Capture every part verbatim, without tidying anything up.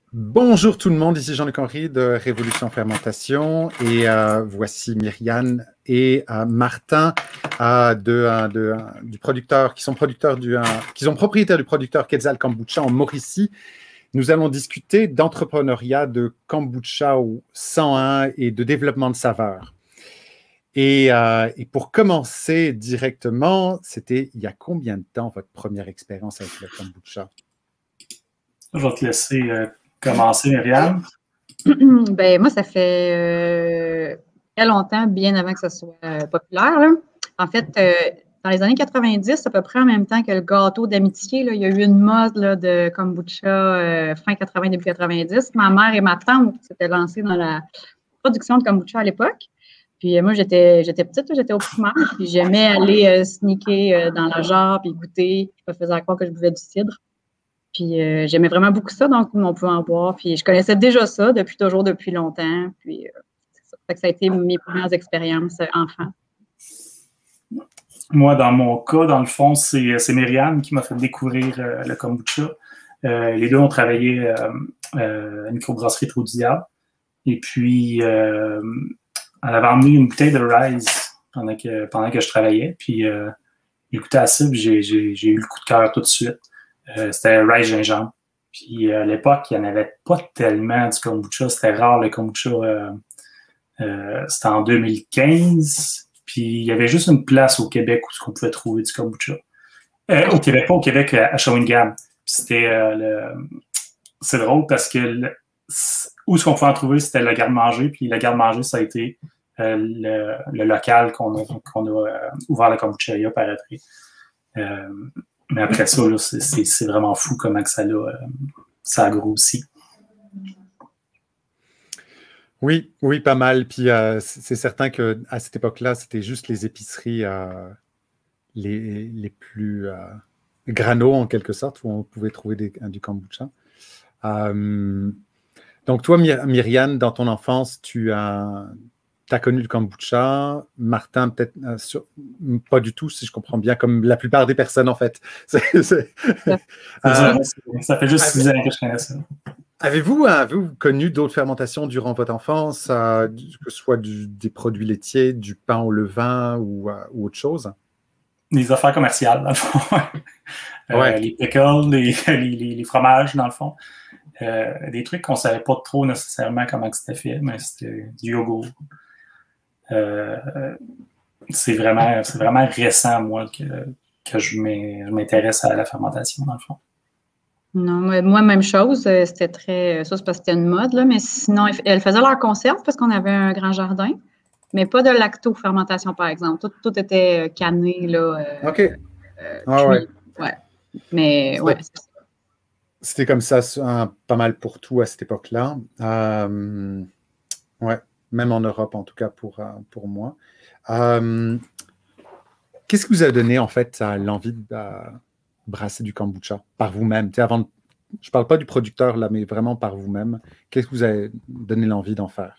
Bonjour tout le monde, ici Jean-Luc Henry de Révolution Fermentation et euh, voici Myriane et euh, Martin euh, de, euh, de, euh, du producteur, qui sont producteurs du, euh, qui sont propriétaires du producteur Quetzal Kombucha en Mauricie. Nous allons discuter d'entrepreneuriat, de kombucha au cent un et de développement de saveurs. Et, euh, et pour commencer directement, c'était il y a combien de temps votre première expérience avec le kombucha? Je vais te laisser euh, commencer, Myriane. Ben, moi, ça fait euh, très longtemps, bien avant que ça soit euh, populaire, là. En fait, euh, dans les années quatre-vingt-dix, à peu près en même temps que le gâteau d'amitié, là, il y a eu une mode là, de kombucha euh, fin quatre-vingts, début quatre-vingt-dix. Ma mère et ma tante s'étaient lancées dans la production de kombucha à l'époque. Puis euh, moi, j'étais j'étais petite, j'étais au primaire, puis j'aimais aller euh, sneaker euh, dans la jarre, puis goûter. Je me faisais croire que je buvais du cidre. Puis euh, j'aimais vraiment beaucoup ça, donc on peut en boire. Puis je connaissais déjà ça depuis toujours, depuis longtemps. Puis euh, ça. Fait que ça a été mes premières expériences euh, enfants. Moi, dans mon cas, dans le fond, c'est Myriane qui m'a fait découvrir euh, le kombucha. Euh, les deux ont travaillé euh, euh, à une microbrasserie Trou du Diable. Et puis, euh, elle avait emmené une bouteille de Rise pendant que, pendant que je travaillais. Puis, euh, j'ai goûté à ça, puis j'ai eu le coup de cœur tout de suite. Euh, c'était Rise gingembre. Puis à l'époque, il n'y en avait pas tellement du kombucha. C'était rare le kombucha. Euh, euh, c'était en deux mille quinze. Puis il y avait juste une place au Québec où on pouvait trouver du kombucha. Euh, au Québec, pas au Québec, à Shawinigan. Puis c'était euh, le... C'est drôle parce que le... où est-ce qu'on pouvait en trouver, c'était le garde-manger. Puis le garde-manger, ça a été euh, le, le local qu'on a, qu'on a euh, ouvert la kombucha par après. Euh, Mais après ça, c'est vraiment fou comment que ça, euh, ça a grossi. Oui, oui, pas mal. Puis euh, c'est certain qu'à cette époque-là, c'était juste les épiceries euh, les, les plus euh, grano, en quelque sorte, où on pouvait trouver des, du kombucha. Euh, donc toi, My Myriane, dans ton enfance, tu as... Tu as connu le kombucha, Martin, peut-être euh, pas du tout, si je comprends bien, comme la plupart des personnes, en fait. C est, c est... Euh, ça, ça fait juste six ans que je connais ça. Avez-vous avez connu d'autres fermentations durant votre enfance, euh, que ce soit du, des produits laitiers, du pain au levain ou, euh, ou autre chose? Les affaires commerciales, dans le fond. euh, ouais. Les pickles, les, les, les, les fromages, dans le fond. Euh, des trucs qu'on ne savait pas trop nécessairement comment c'était fait, mais c'était du yogourt. Euh, c'est vraiment, vraiment récent, moi, que, que je m'intéresse à la fermentation, dans le fond. Non, moi, même chose. C'était très... Ça, c'est parce que c'était une mode, là, mais sinon, elles faisaient leur conserve parce qu'on avait un grand jardin, mais pas de lacto-fermentation, par exemple. Tout, tout était canné, là. Euh, OK. Euh, ah, cuit. ouais. ouais. Mais, ouais, c'est ça. C'était comme ça, hein, pas mal pour tout à cette époque-là. Euh, ouais. Même en Europe, en tout cas, pour, pour moi. Euh, Qu'est-ce qui vous a donné, en fait, l'envie de euh, brasser du kombucha par vous-même? Avant de... Je ne parle pas du producteur, là, mais vraiment par vous-même. Qu'est-ce qui vous a donné l'envie d'en faire?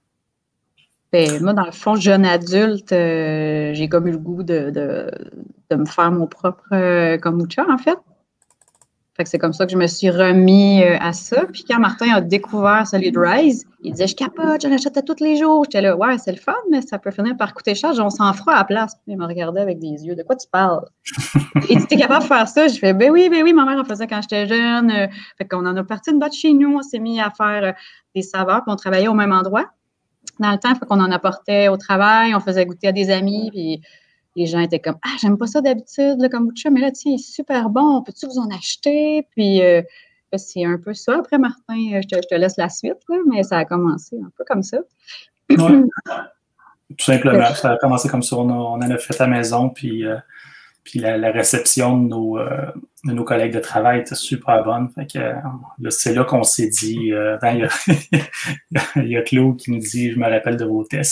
Ben, moi, dans le fond, jeune adulte, euh, j'ai comme eu le goût de, de, de me faire mon propre euh, kombucha, en fait. Fait que c'est comme ça que je me suis remis euh, à ça. Puis quand Martin a découvert celui de Rise, il disait « Je capote, j'en achète à tous les jours. » J'étais là « Ouais, c'est le fun, mais ça peut finir par coûter cher. On s'en fera à la place. » Il me regardait avec des yeux. « De quoi tu parles? » Il dit « T'es capable de faire ça? » Je fais « Ben oui, ben oui, ma mère en faisait quand j'étais jeune. » Fait qu'on en a parti une boîte chez nous. On s'est mis à faire euh, des saveurs, puis on travaillait au même endroit. Dans le temps, fait qu'on en apportait au travail, on faisait goûter à des amis, puis les gens étaient comme « Ah, j'aime pas ça d'habitude, le kombucha, mais là, tiens, il est super bon, peux-tu vous en acheter? » Puis, euh, c'est un peu ça. Après, Martin, je te, je te laisse la suite, là, mais ça a commencé un peu comme ça. Ouais. Tout simplement, ça a commencé comme ça. On, a, on en a fait à la maison, puis, euh, puis la, la réception de nos, euh, de nos collègues de travail était super bonne. Fait que euh, c'est là qu'on s'est dit, euh, il y, a, y a Claude qui nous dit « Je me rappelle de vos tests. »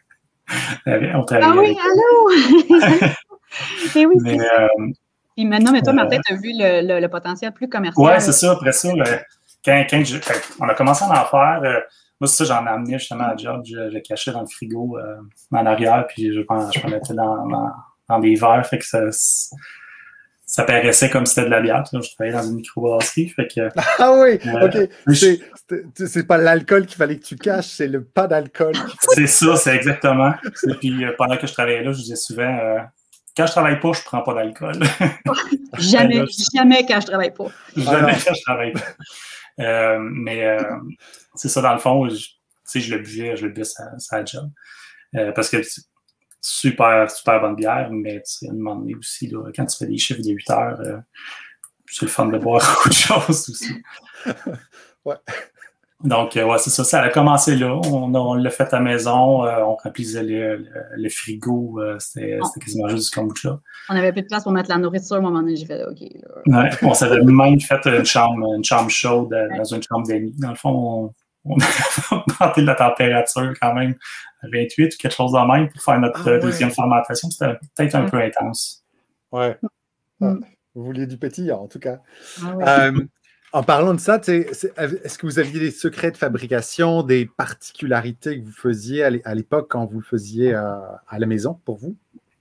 On ah oui, avec... allô! Et oui, mais, euh, Puis maintenant, mais toi, Martin, tu as vu le, le, le potentiel plus commercial. Oui, c'est ça. Après ça, le, quand, quand, je, quand on a commencé à en faire, euh, moi, c'est ça, j'en ai amené justement à job. Je, je cachais dans le frigo euh, en arrière, puis je, je, je mettais dans, dans, dans des verres. Fait que ça, ça paraissait comme si c'était de la bière. Je travaillais dans une microbrasserie. Fait que, ah oui, euh, OK. C'est je... pas l'alcool qu'il fallait que tu caches, c'est le pas d'alcool. C'est ça, c'est exactement. Et puis, euh, pendant que je travaillais là, je disais souvent, euh, quand je travaille pas, je prends pas d'alcool. jamais, jamais quand je travaille pas. Jamais ah quand je travaille pas. Euh, mais euh, c'est ça, dans le fond, je, je le buvais, je le buvais ça, ça job. Euh, parce que super, super bonne bière, mais tu sais, à un moment donné aussi, là, quand tu fais des chiffres de huit heures, euh, c'est le fun de boire autre chose aussi. Ouais. Donc, euh, ouais, c'est ça, ça a commencé là. On, on l'a fait à la maison, euh, on remplissait le, le, le frigo, euh, c'était quasiment juste du kombucha. On n'avait plus de place pour mettre la nourriture, à un moment donné, j'ai fait OK. Là. Ouais, on s'avait même fait une chambre, une chambre chaude dans une chambre d'amis. Dans le fond, on, on a augmenté la température quand même à vingt-huit ou quelque chose de même pour faire notre ah, ouais. deuxième fermentation. C'était peut-être un ouais. peu intense. Ouais. Mm. Ah, vous vouliez du pétillant, en tout cas. Ah, ouais. euh, en parlant de ça, est-ce que vous aviez des secrets de fabrication, des particularités que vous faisiez à l'époque quand vous le faisiez à, à la maison pour vous?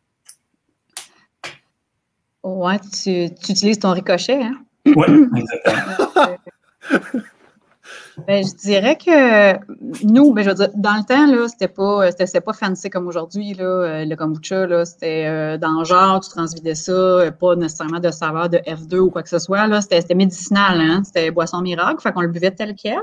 Ouais, tu, tu utilises ton ricochet, hein? Oui, exactement. Ben, je dirais que nous, ben, je veux dire, dans le temps, là, c'était pas, c'était pas fancy comme aujourd'hui, là. Le kombucha, là, c'était euh, dans le genre, tu transvidais ça, pas nécessairement de saveur de F deux ou quoi que ce soit, là. C'était médicinal, hein. C'était boisson miracle, fait qu'on le buvait tel quel.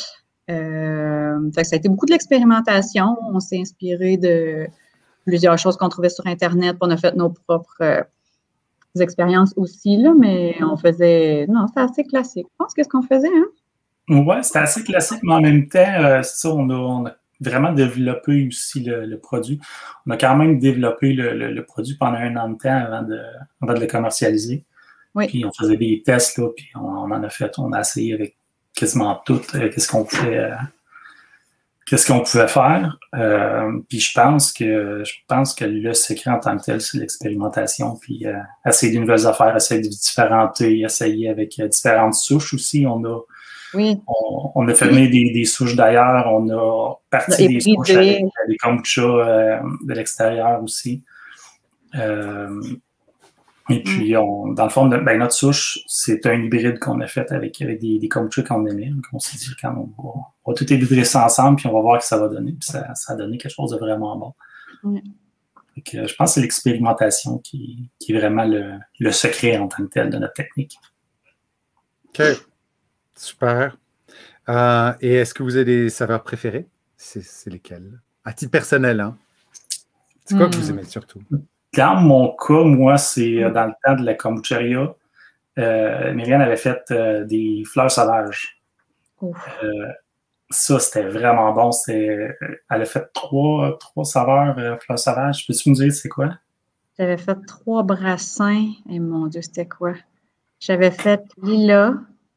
Euh, fait que ça a été beaucoup de l'expérimentation. On s'est inspiré de plusieurs choses qu'on trouvait sur Internet, puis on a fait nos propres euh, expériences aussi, là, mais on faisait, non, c'était assez classique. Je pense que ce qu'on faisait, hein. Oui, c'était assez classique, mais en même temps, euh, ça, on a, on a vraiment développé aussi le, le produit. On a quand même développé le, le, le produit pendant un an de temps avant de, avant de le commercialiser. Oui. Puis on faisait des tests, là, puis on, on en a fait, on a essayé avec quasiment tout, euh, qu'est-ce qu'on pouvait, euh, qu'est-ce qu'on pouvait faire. Euh, puis je pense que je pense que le secret en tant que tel, c'est l'expérimentation, puis euh, essayer de nouvelles affaires, essayer de différenter, essayer avec euh, différentes souches aussi. On a Oui. On, on a fermé des, des souches d'ailleurs, on a parti des souches avec des kombucha euh, de l'extérieur aussi. Euh, et puis, on, dans le fond, ben, notre souche, c'est un hybride qu'on a fait avec, avec des, des kombucha qu'on aimait. Donc, on s'est dit, quand on va, on va tout hybrider ça ensemble, puis on va voir ce que ça va donner. Puis ça, ça a donné quelque chose de vraiment bon. Oui. Donc, je pense que c'est l'expérimentation qui, qui est vraiment le, le secret en tant que tel de notre technique. OK. Super. Euh, et est-ce que vous avez des saveurs préférées? C'est lesquelles? À titre personnel, hein? C'est quoi mm. que vous aimez surtout? Dans mon cas, moi, c'est dans le temps de la kombucheria. Euh, Myriam avait fait euh, des fleurs sauvages. Euh, ça, c'était vraiment bon. Elle a fait trois, trois saveurs euh, fleurs sauvages. Peux-tu me dire c'est quoi? J'avais fait trois brassins. Et mon Dieu, c'était quoi? J'avais fait lilas.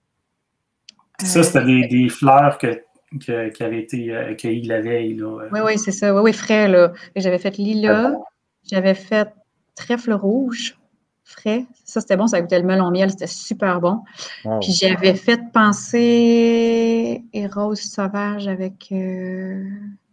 Ça, c'était des, des fleurs que, que, qui avaient été euh, cueillies la veille. Là. Oui, oui, c'est ça. Oui, oui, frais, là. J'avais fait lilas. J'avais fait trèfle rouge, frais. Ça, c'était bon. Ça goûtait le melon miel. C'était super bon. Wow. Puis j'avais fait penser et rose sauvage avec... Euh...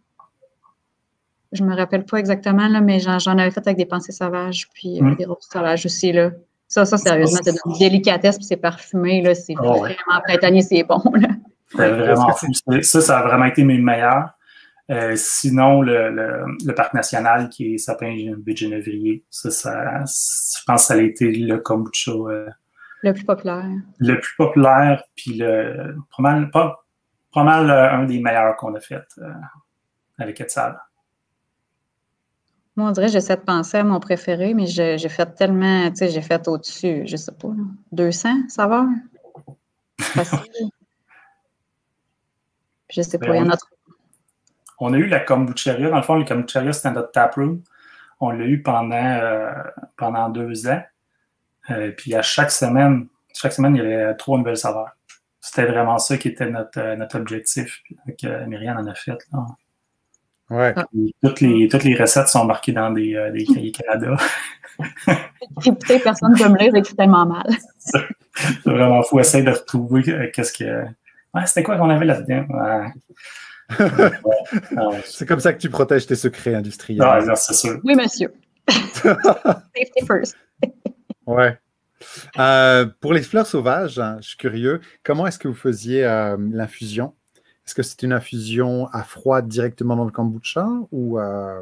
Je me rappelle pas exactement, là, mais j'en avais fait avec des pensées sauvages puis euh, mm. des roses sauvages aussi, là. Ça, ça, sérieusement, c'est une délicatesse, puis c'est parfumé, là, c'est oh, vraiment ouais. printanier, c'est bon, là. C'était vraiment fou. Ça, ça a vraiment été mes meilleurs. Euh, sinon, le, le, le parc national qui est Sapin de Genévrier, ça, ça, je pense que ça a été le kombucha. Euh, le plus populaire. Le plus populaire, puis le, pas mal, pas, pas mal euh, un des meilleurs qu'on a fait euh, avec Etzal. Moi, on dirait que j'essaie de penser à mon préféré, mais j'ai fait tellement, tu sais, j'ai fait au-dessus, je sais pas, là, deux cents saveurs. Facile. Je sais pas, il y en a trop. On a eu la kombucheria. Dans le fond, le kombucheria, c'était notre taproom. On l'a eu pendant, euh, pendant deux ans. Euh, puis à chaque semaine, chaque semaine, il y avait trois nouvelles saveurs. C'était vraiment ça qui était notre, notre objectif. Puis, euh, Myriam en a fait, là. Ouais. Toutes les, toutes les recettes sont marquées dans des, euh, des cahiers Canada. Écoutez, personne ne peut me lire, c'est tellement mal. C'est vraiment fou. Essayer de retrouver euh, qu'est-ce que. Ouais, c'était quoi qu'on avait là-dedans? Ouais. Ouais. Ouais. C'est comme ça que tu protèges tes secrets industriels. Ah, c'est sûr. Oui, monsieur. Safety first. Ouais. Euh, pour les fleurs sauvages, hein, je suis curieux, comment est-ce que vous faisiez euh, l'infusion? Est-ce que c'est une infusion à froid directement dans le kombucha ou euh...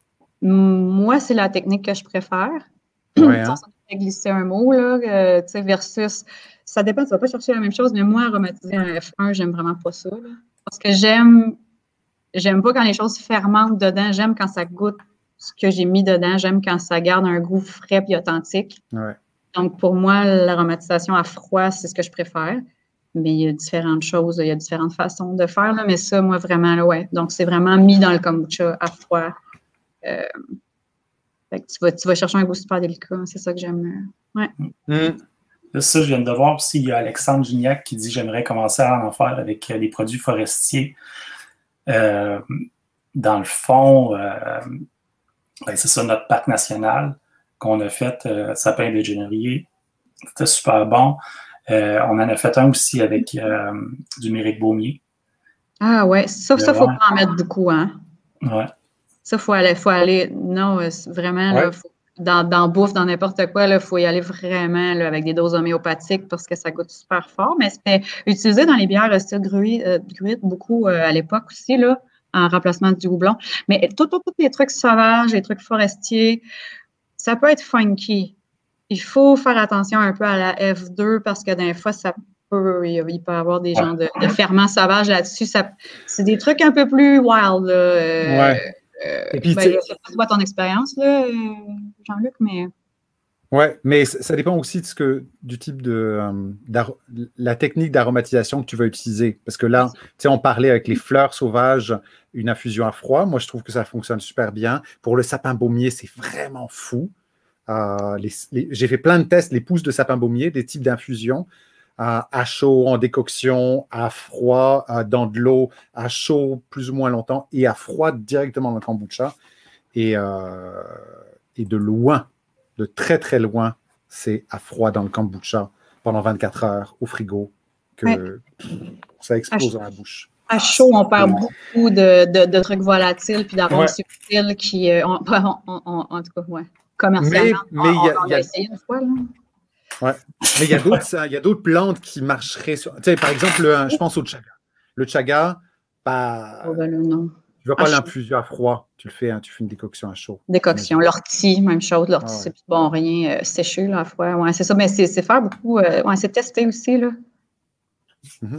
Moi, c'est la technique que je préfère. Ouais, hein? Ça fait glisser un mot, là, euh, tu sais, versus, ça dépend, tu vas pas chercher la même chose, mais moi, aromatiser un F un, j'aime vraiment pas ça, là. Parce que j'aime, j'aime pas quand les choses fermentent dedans, j'aime quand ça goûte ce que j'ai mis dedans, j'aime quand ça garde un goût frais et authentique. Ouais. Donc, pour moi, l'aromatisation à froid, c'est ce que je préfère. Mais il y a différentes choses, il y a différentes façons de faire, là, mais ça, moi, vraiment, là, ouais. Donc, c'est vraiment mis dans le kombucha à froid. Euh, fait que tu, vas, tu vas chercher un goût super délicat, c'est ça que j'aime. Ouais. Mm. Là, ça, je viens de voir aussi, il y a Alexandre Gignac qui dit « J'aimerais commencer à en faire avec des produits forestiers. Euh, » Dans le fond, euh, ben, c'est ça, notre parc national qu'on a fait, euh, Sapin de Générier. C'était super bon. Euh, on en a fait un aussi avec euh, du méric baumier. Ah ouais, ça, ça, faut pas en mettre beaucoup, hein? Ouais. Ça, faut aller, faut aller, non, vraiment, ouais. là, faut, dans, dans bouffe, dans n'importe quoi, il faut y aller vraiment là, avec des doses homéopathiques parce que ça goûte super fort. Mais c'était utilisé dans les bières style gruite, euh, gruite beaucoup euh, à l'époque aussi, là, en remplacement du houblon. Mais tous les trucs sauvages, les trucs forestiers, ça peut être funky. Il faut faire attention un peu à la F deux parce que des fois, ça peut, il peut y avoir des genres de, de ferments sauvages là-dessus. C'est des trucs un peu plus wild. Là, euh, ouais. Euh, Et puis, ben, c'est pas ton expérience, là, Jean-Luc, mais. Ouais, mais ça dépend aussi de ce que, du type de. Euh, la technique d'aromatisation que tu vas utiliser. Parce que là, tu sais, on parlait avec les fleurs sauvages, une infusion à froid. Moi, je trouve que ça fonctionne super bien. Pour le sapin baumier, c'est vraiment fou. Euh, les, les, j'ai fait plein de tests, les pousses de sapin baumier, des types d'infusions. Euh, à chaud, en décoction, à froid, euh, dans de l'eau, à chaud plus ou moins longtemps et à froid directement dans le kombucha. Et, euh, et de loin, de très très loin, c'est à froid dans le kombucha pendant vingt-quatre heures au frigo que ouais. ça explose dans la bouche. À chaud, on perd beaucoup de, de, de trucs volatiles puis d'arômes ouais. subtils qui, euh, on, on, on, en tout cas, ouais, commercialement, mais, mais on, y a, on y a... l'a essayé une fois, là. Ouais. Mais il y a d'autres, il y a d'autres plantes qui marcheraient sur. Tu sais, par exemple, le, je pense au chaga. Le chaga, bah, oh ben là, non. Tu ne vas pas l'infuser à froid. Tu le fais, hein, tu fais une décoction à chaud. Décoction. L'ortie, même chose. L'ortie, ah ouais. c'est plus bon, rien euh, séché là, à froid. Ouais, c'est ça, mais c'est faire beaucoup. Euh, ouais, c'est testé aussi, là. Mm-hmm.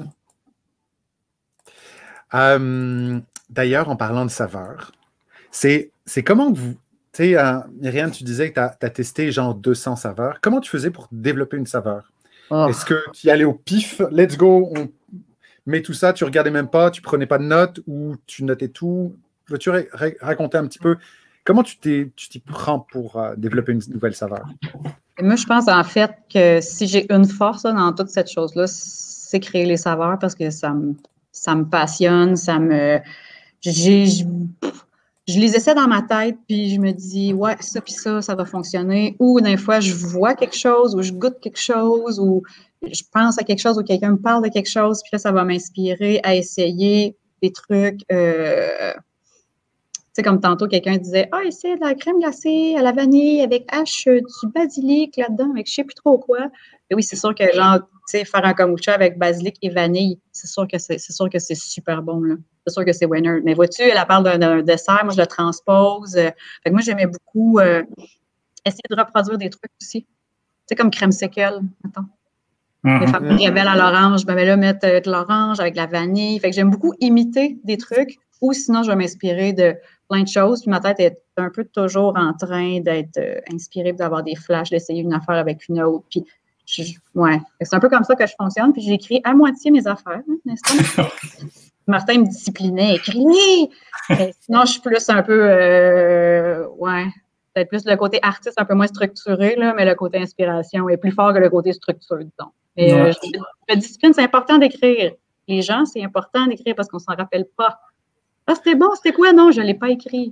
euh, D'ailleurs, en parlant de saveur, c'est comment que vous. Tu sais, euh, Myriam, tu disais que tu as, as testé genre deux cents saveurs. Comment tu faisais pour développer une saveur? Oh. Est-ce que tu y allais au pif, let's go, on met tout ça, tu regardais même pas, tu prenais pas de notes ou tu notais tout? Peux-tu ra raconter un petit peu comment tu t'y prends pour euh, développer une nouvelle saveur? Et moi, je pense en fait que si j'ai une force là, dans toute cette chose-là, c'est créer les saveurs parce que ça me, ça me passionne, ça me... j'ai Je les essaie dans ma tête, puis je me dis, ouais, ça, puis ça, ça va fonctionner. Ou des fois, je vois quelque chose, ou je goûte quelque chose, ou je pense à quelque chose, ou quelqu'un me parle de quelque chose, puis là, ça va m'inspirer à essayer des trucs. Euh... Tu sais, comme tantôt, quelqu'un disait, ah, essaie de la crème glacée à la vanille avec H, du basilic là-dedans, avec je sais plus trop quoi. Et oui, c'est sûr que, genre, tu sais, faire un kombucha avec basilic et vanille, c'est sûr que c'est sûr que c'est super bon, là. C'est sûr que c'est winner. Mais vois-tu, elle parle d'un dessert, moi, je le transpose. Fait que moi, j'aimais beaucoup euh, essayer de reproduire des trucs aussi. Tu sais, comme crème séquelle, mettons. Mm-hmm. Les fameux rebelles à l'orange, ben, là, mettre euh, de l'orange avec la vanille. Fait que j'aime beaucoup imiter des trucs ou sinon, je vais m'inspirer de plein de choses. Puis ma tête est un peu toujours en train d'être euh, inspirée, d'avoir des flashs, d'essayer une affaire avec une autre. Puis, je, ouais, c'est un peu comme ça que je fonctionne. Puis j'écris à moitié mes affaires, hein, n'est-ce pas? Martin me disciplinait, écris! Sinon, je suis plus un peu, euh, ouais, peut-être plus le côté artiste un peu moins structuré, là, mais le côté inspiration est plus fort que le côté structure, disons. Mais ouais. euh, je, la discipline, c'est important d'écrire. Les gens, c'est important d'écrire parce qu'on ne s'en rappelle pas. Ah, c'était bon, c'était quoi? Non, je ne l'ai pas écrit.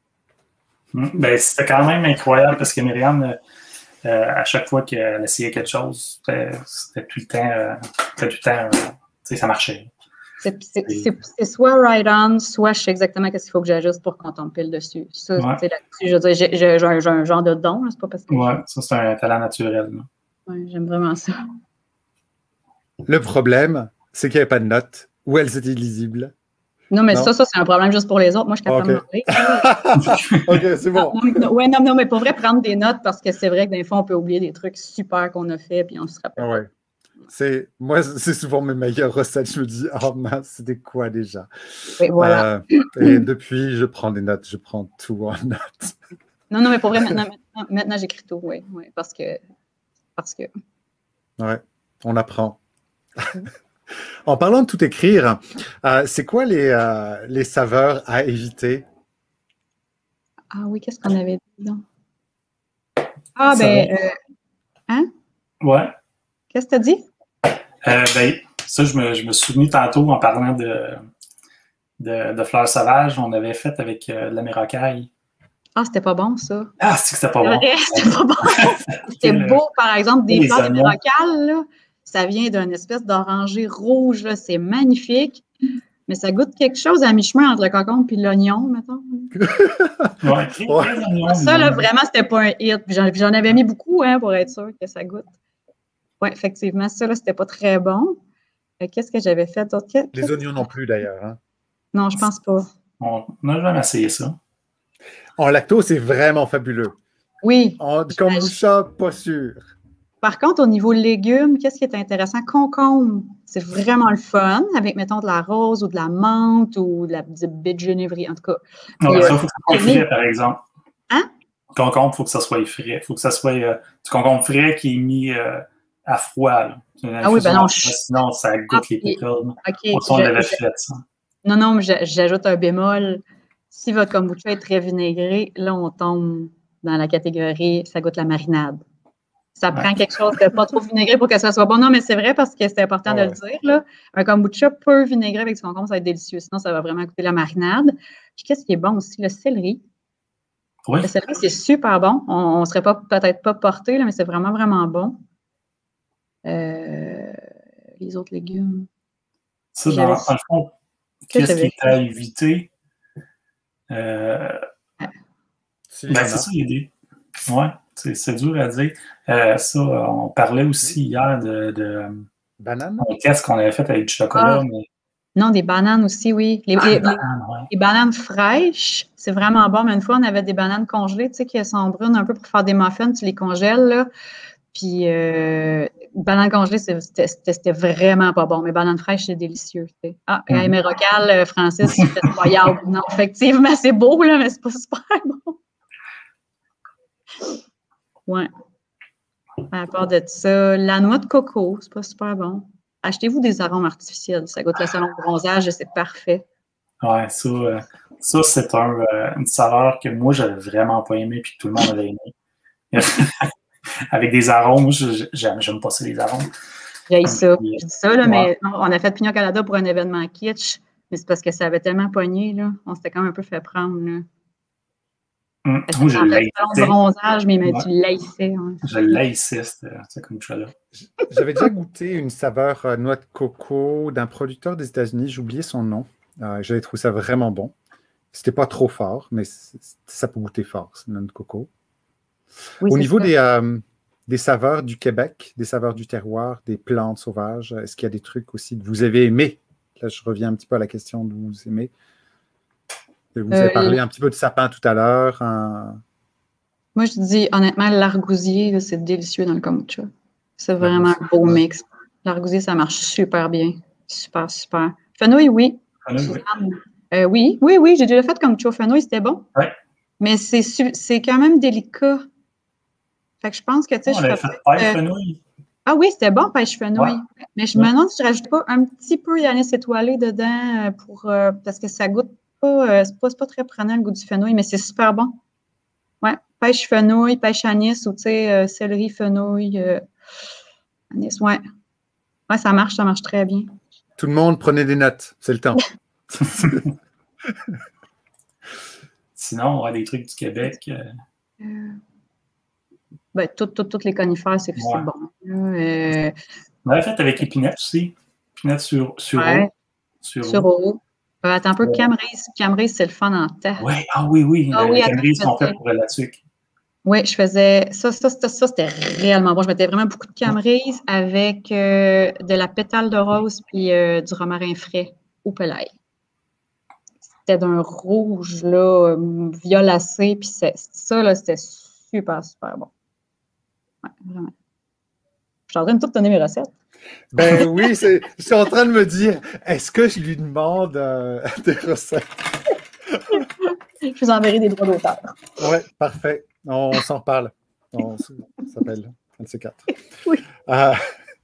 Ben, c'était quand même incroyable parce que Myriam, euh, à chaque fois qu'elle essayait quelque chose, c'était tout le temps, euh, tout le temps, euh, ça marchait. C'est soit right on, soit je sais exactement ce qu'il faut que j'ajuste pour qu'on tombe pile dessus. Ça, ouais. là-dessus, je veux dire, j'ai un, un genre de don, c'est pas parce que. Ouais, ça, c'est un talent naturel. Ouais, j'aime vraiment ça. Le problème, c'est qu'il n'y avait pas de notes ou elles étaient illisibles. Non, mais non? ça, ça c'est un problème juste pour les autres. Moi, je suis capable okay. de m'en OK, c'est bon. Non, non, ouais, non, non, mais pour vrai, prendre des notes parce que c'est vrai que des fois, on peut oublier des trucs super qu'on a fait puis on se rappelle. Ouais. C'est, moi, c'est souvent mes meilleures recettes. Je me dis, oh mince, c'était quoi déjà? Oui, voilà. Euh, et depuis, je prends des notes. Je prends tout en notes. Non, non, mais pour vrai, maintenant, maintenant, maintenant j'écris tout, oui, oui, parce que, parce que. Ouais, on apprend. En parlant de tout écrire, euh, c'est quoi les, euh, les saveurs à éviter? Ah oui, qu'est-ce qu'on avait dit, donc? Ah, ben, euh, hein? Ouais. Qu'est-ce que tu as dit? Euh, ben, ça, je me, je me suis souvenu tantôt en parlant de, de, de fleurs sauvages. On avait fait avec euh, de la mérocaille. Ah, c'était pas bon, ça. Ah, c'est que c'était pas bon. C'était pas bon. C'était beau, par exemple, des fleurs de mérocale, là. Ça vient d'une espèce d'oranger rouge, là. C'est magnifique. Mais ça goûte quelque chose à mi-chemin entre le concombre et l'oignon, mettons. Ouais, très, très oignon. Ça, là, vraiment, c'était pas un hit. J'en avais mis beaucoup, hein, pour être sûr que ça goûte. Oui, effectivement, ça, là, c'était pas très bon. Qu'est-ce que j'avais fait d'autre? Les oignons non plus, d'ailleurs. Hein? Non, je pense pas. On n'a jamais essayé ça. En lacto, c'est vraiment fabuleux. Oui. En kombucha, pas sûr. Par contre, au niveau légumes, qu'est-ce qui est intéressant? Concombre, c'est vraiment le fun, avec, mettons, de la rose ou de la menthe ou de la baie de genévrier, en tout cas. Non, ça, il faut que ça soit frais, par exemple. Hein? Concombre, il faut que ça soit frais. Il faut que ça soit euh, du concombre frais qui est mis euh, à froid. Là. Ah oui, ben non. Je... Sinon, ça goûte ah, les pickles. OK. On l'avait fait, ça. Non, non, mais j'ajoute un bémol. Si votre kombucha est très vinaigré, là, on tombe dans la catégorie « ça goûte la marinade ». Ça ouais. prend quelque chose de pas trop vinaigré pour que ça soit bon. Non, mais c'est vrai parce que c'est important ouais. de le dire. Là. Un kombucha peu vinaigré avec du concombre, ça va être délicieux. Sinon, ça va vraiment goûter la marinade. Puis, qu'est-ce qui est bon aussi? Le céleri. Oui. Le céleri, c'est super bon. On ne serait pas peut-être pas porté, là, mais c'est vraiment, vraiment bon. Euh, les autres légumes. Ça, dans, dans le fond, qu'est-ce qui est à éviter? Euh, ben, c'est ça l'idée. Oui. C'est dur à dire. Euh, ça, on parlait aussi hier de, de bananes. Qu'est-ce qu'on avait fait avec du chocolat. Ah, mais... Non, des bananes aussi, oui. Les, ah, les, les, bananes, ouais. les bananes fraîches, c'est vraiment bon. Mais une fois, on avait des bananes congelées, tu sais, qui sont brunes un peu pour faire des muffins. Tu les congèles, là. Puis, euh, bananes congelées, c'était vraiment pas bon. Mais bananes fraîches, c'est délicieux. Tu sais. Ah, mm-hmm. Mérocal, Francis, c'est incroyable. Non, effectivement, c'est beau, là, mais c'est pas super bon. Ouais. À part de ça, la noix de coco, c'est pas super bon. Achetez-vous des arômes artificiels. Ça goûte le salon de bronzage, c'est parfait. Ouais, ça, euh, ça c'est un, euh, une saveur que moi, j'avais vraiment pas aimé puis que tout le monde avait aimé. Avec des arômes, moi, j'aime pas ça, les arômes. J'ai ça. Puis, je dis ça, là, ouais. mais non, on a fait Pina Colada pour un événement kitsch, mais c'est parce que ça avait tellement pogné, là. On s'était quand même un peu fait prendre, là. Mmh. Moi, je laissais. Le bronzage, mais, mais ouais. tu laissais. Hein. Je laissais ce kombucha-là. J'avais déjà goûté une saveur euh, noix de coco d'un producteur des États-Unis. J'ai oublié son nom. Euh, J'avais trouvé ça vraiment bon. C'était pas trop fort, mais ça peut goûter fort, c'est noix de coco. Oui, Au niveau des, euh, des saveurs du Québec, des saveurs du terroir, des plantes sauvages, est-ce qu'il y a des trucs aussi que vous avez aimés? Là, je reviens un petit peu à la question de vous aimez. Vous avez euh, parlé un petit peu de sapin tout à l'heure. Un... Moi, je dis honnêtement, l'argousier, c'est délicieux dans le kombucha. C'est vraiment un beau mix. L'argousier, ça marche super bien. Super, super. Fenouil, oui. Fenouil, oui. Euh, oui, oui, oui, j'ai déjà fait kombucha au fenouil, c'était bon. Oui. Mais c'est quand même délicat. Fait que je pense que, tu sais, oh, je on avait fait pêche euh... fenouil. Ah oui, c'était bon, pêche fenouil. Ouais. Mais je me ouais. demande si je rajoute pas un petit peu d'anis étoilé dedans pour, euh, parce que ça goûte pas, c'est pas, pas très prenant le goût du fenouil, mais c'est super bon. Ouais, pêche fenouil, pêche anis ou tu sais, euh, céleri, fenouil, euh, anis, ouais. Ouais, ça marche, ça marche très bien. Tout le monde, prenez des notes, c'est le temps. Sinon, on a des trucs du Québec. Euh... Euh, ben, toutes tout, tout les conifères, c'est ouais. bon. Euh, on avait fait avec épinette aussi. Épinette sur, sur ouais. eau. Sur, sur eau. Euh, attends un peu, ouais. Camerise, Camerise, c'est le fun en temps. Ouais. Ah oui, oui. Ah, les oui, Camerise sont faites pour la tuque. Oui, je faisais ça, ça, ça, ça c'était réellement bon. Je mettais vraiment beaucoup de camerise avec euh, de la pétale de rose puis euh, du romarin frais au pelaille. C'était d'un rouge là, violacé, puis ça, là, c'était super, super bon. Ouais, vraiment. Je suis en train de tout donner mes recettes. Ben oui, je suis en train de me dire, est-ce que je lui demande euh, des recettes? Je vous enverrai des droits d'auteur. Oui, parfait. On, on s'en reparle. On, ça s'appelle un de ces quatre. Oui. Euh,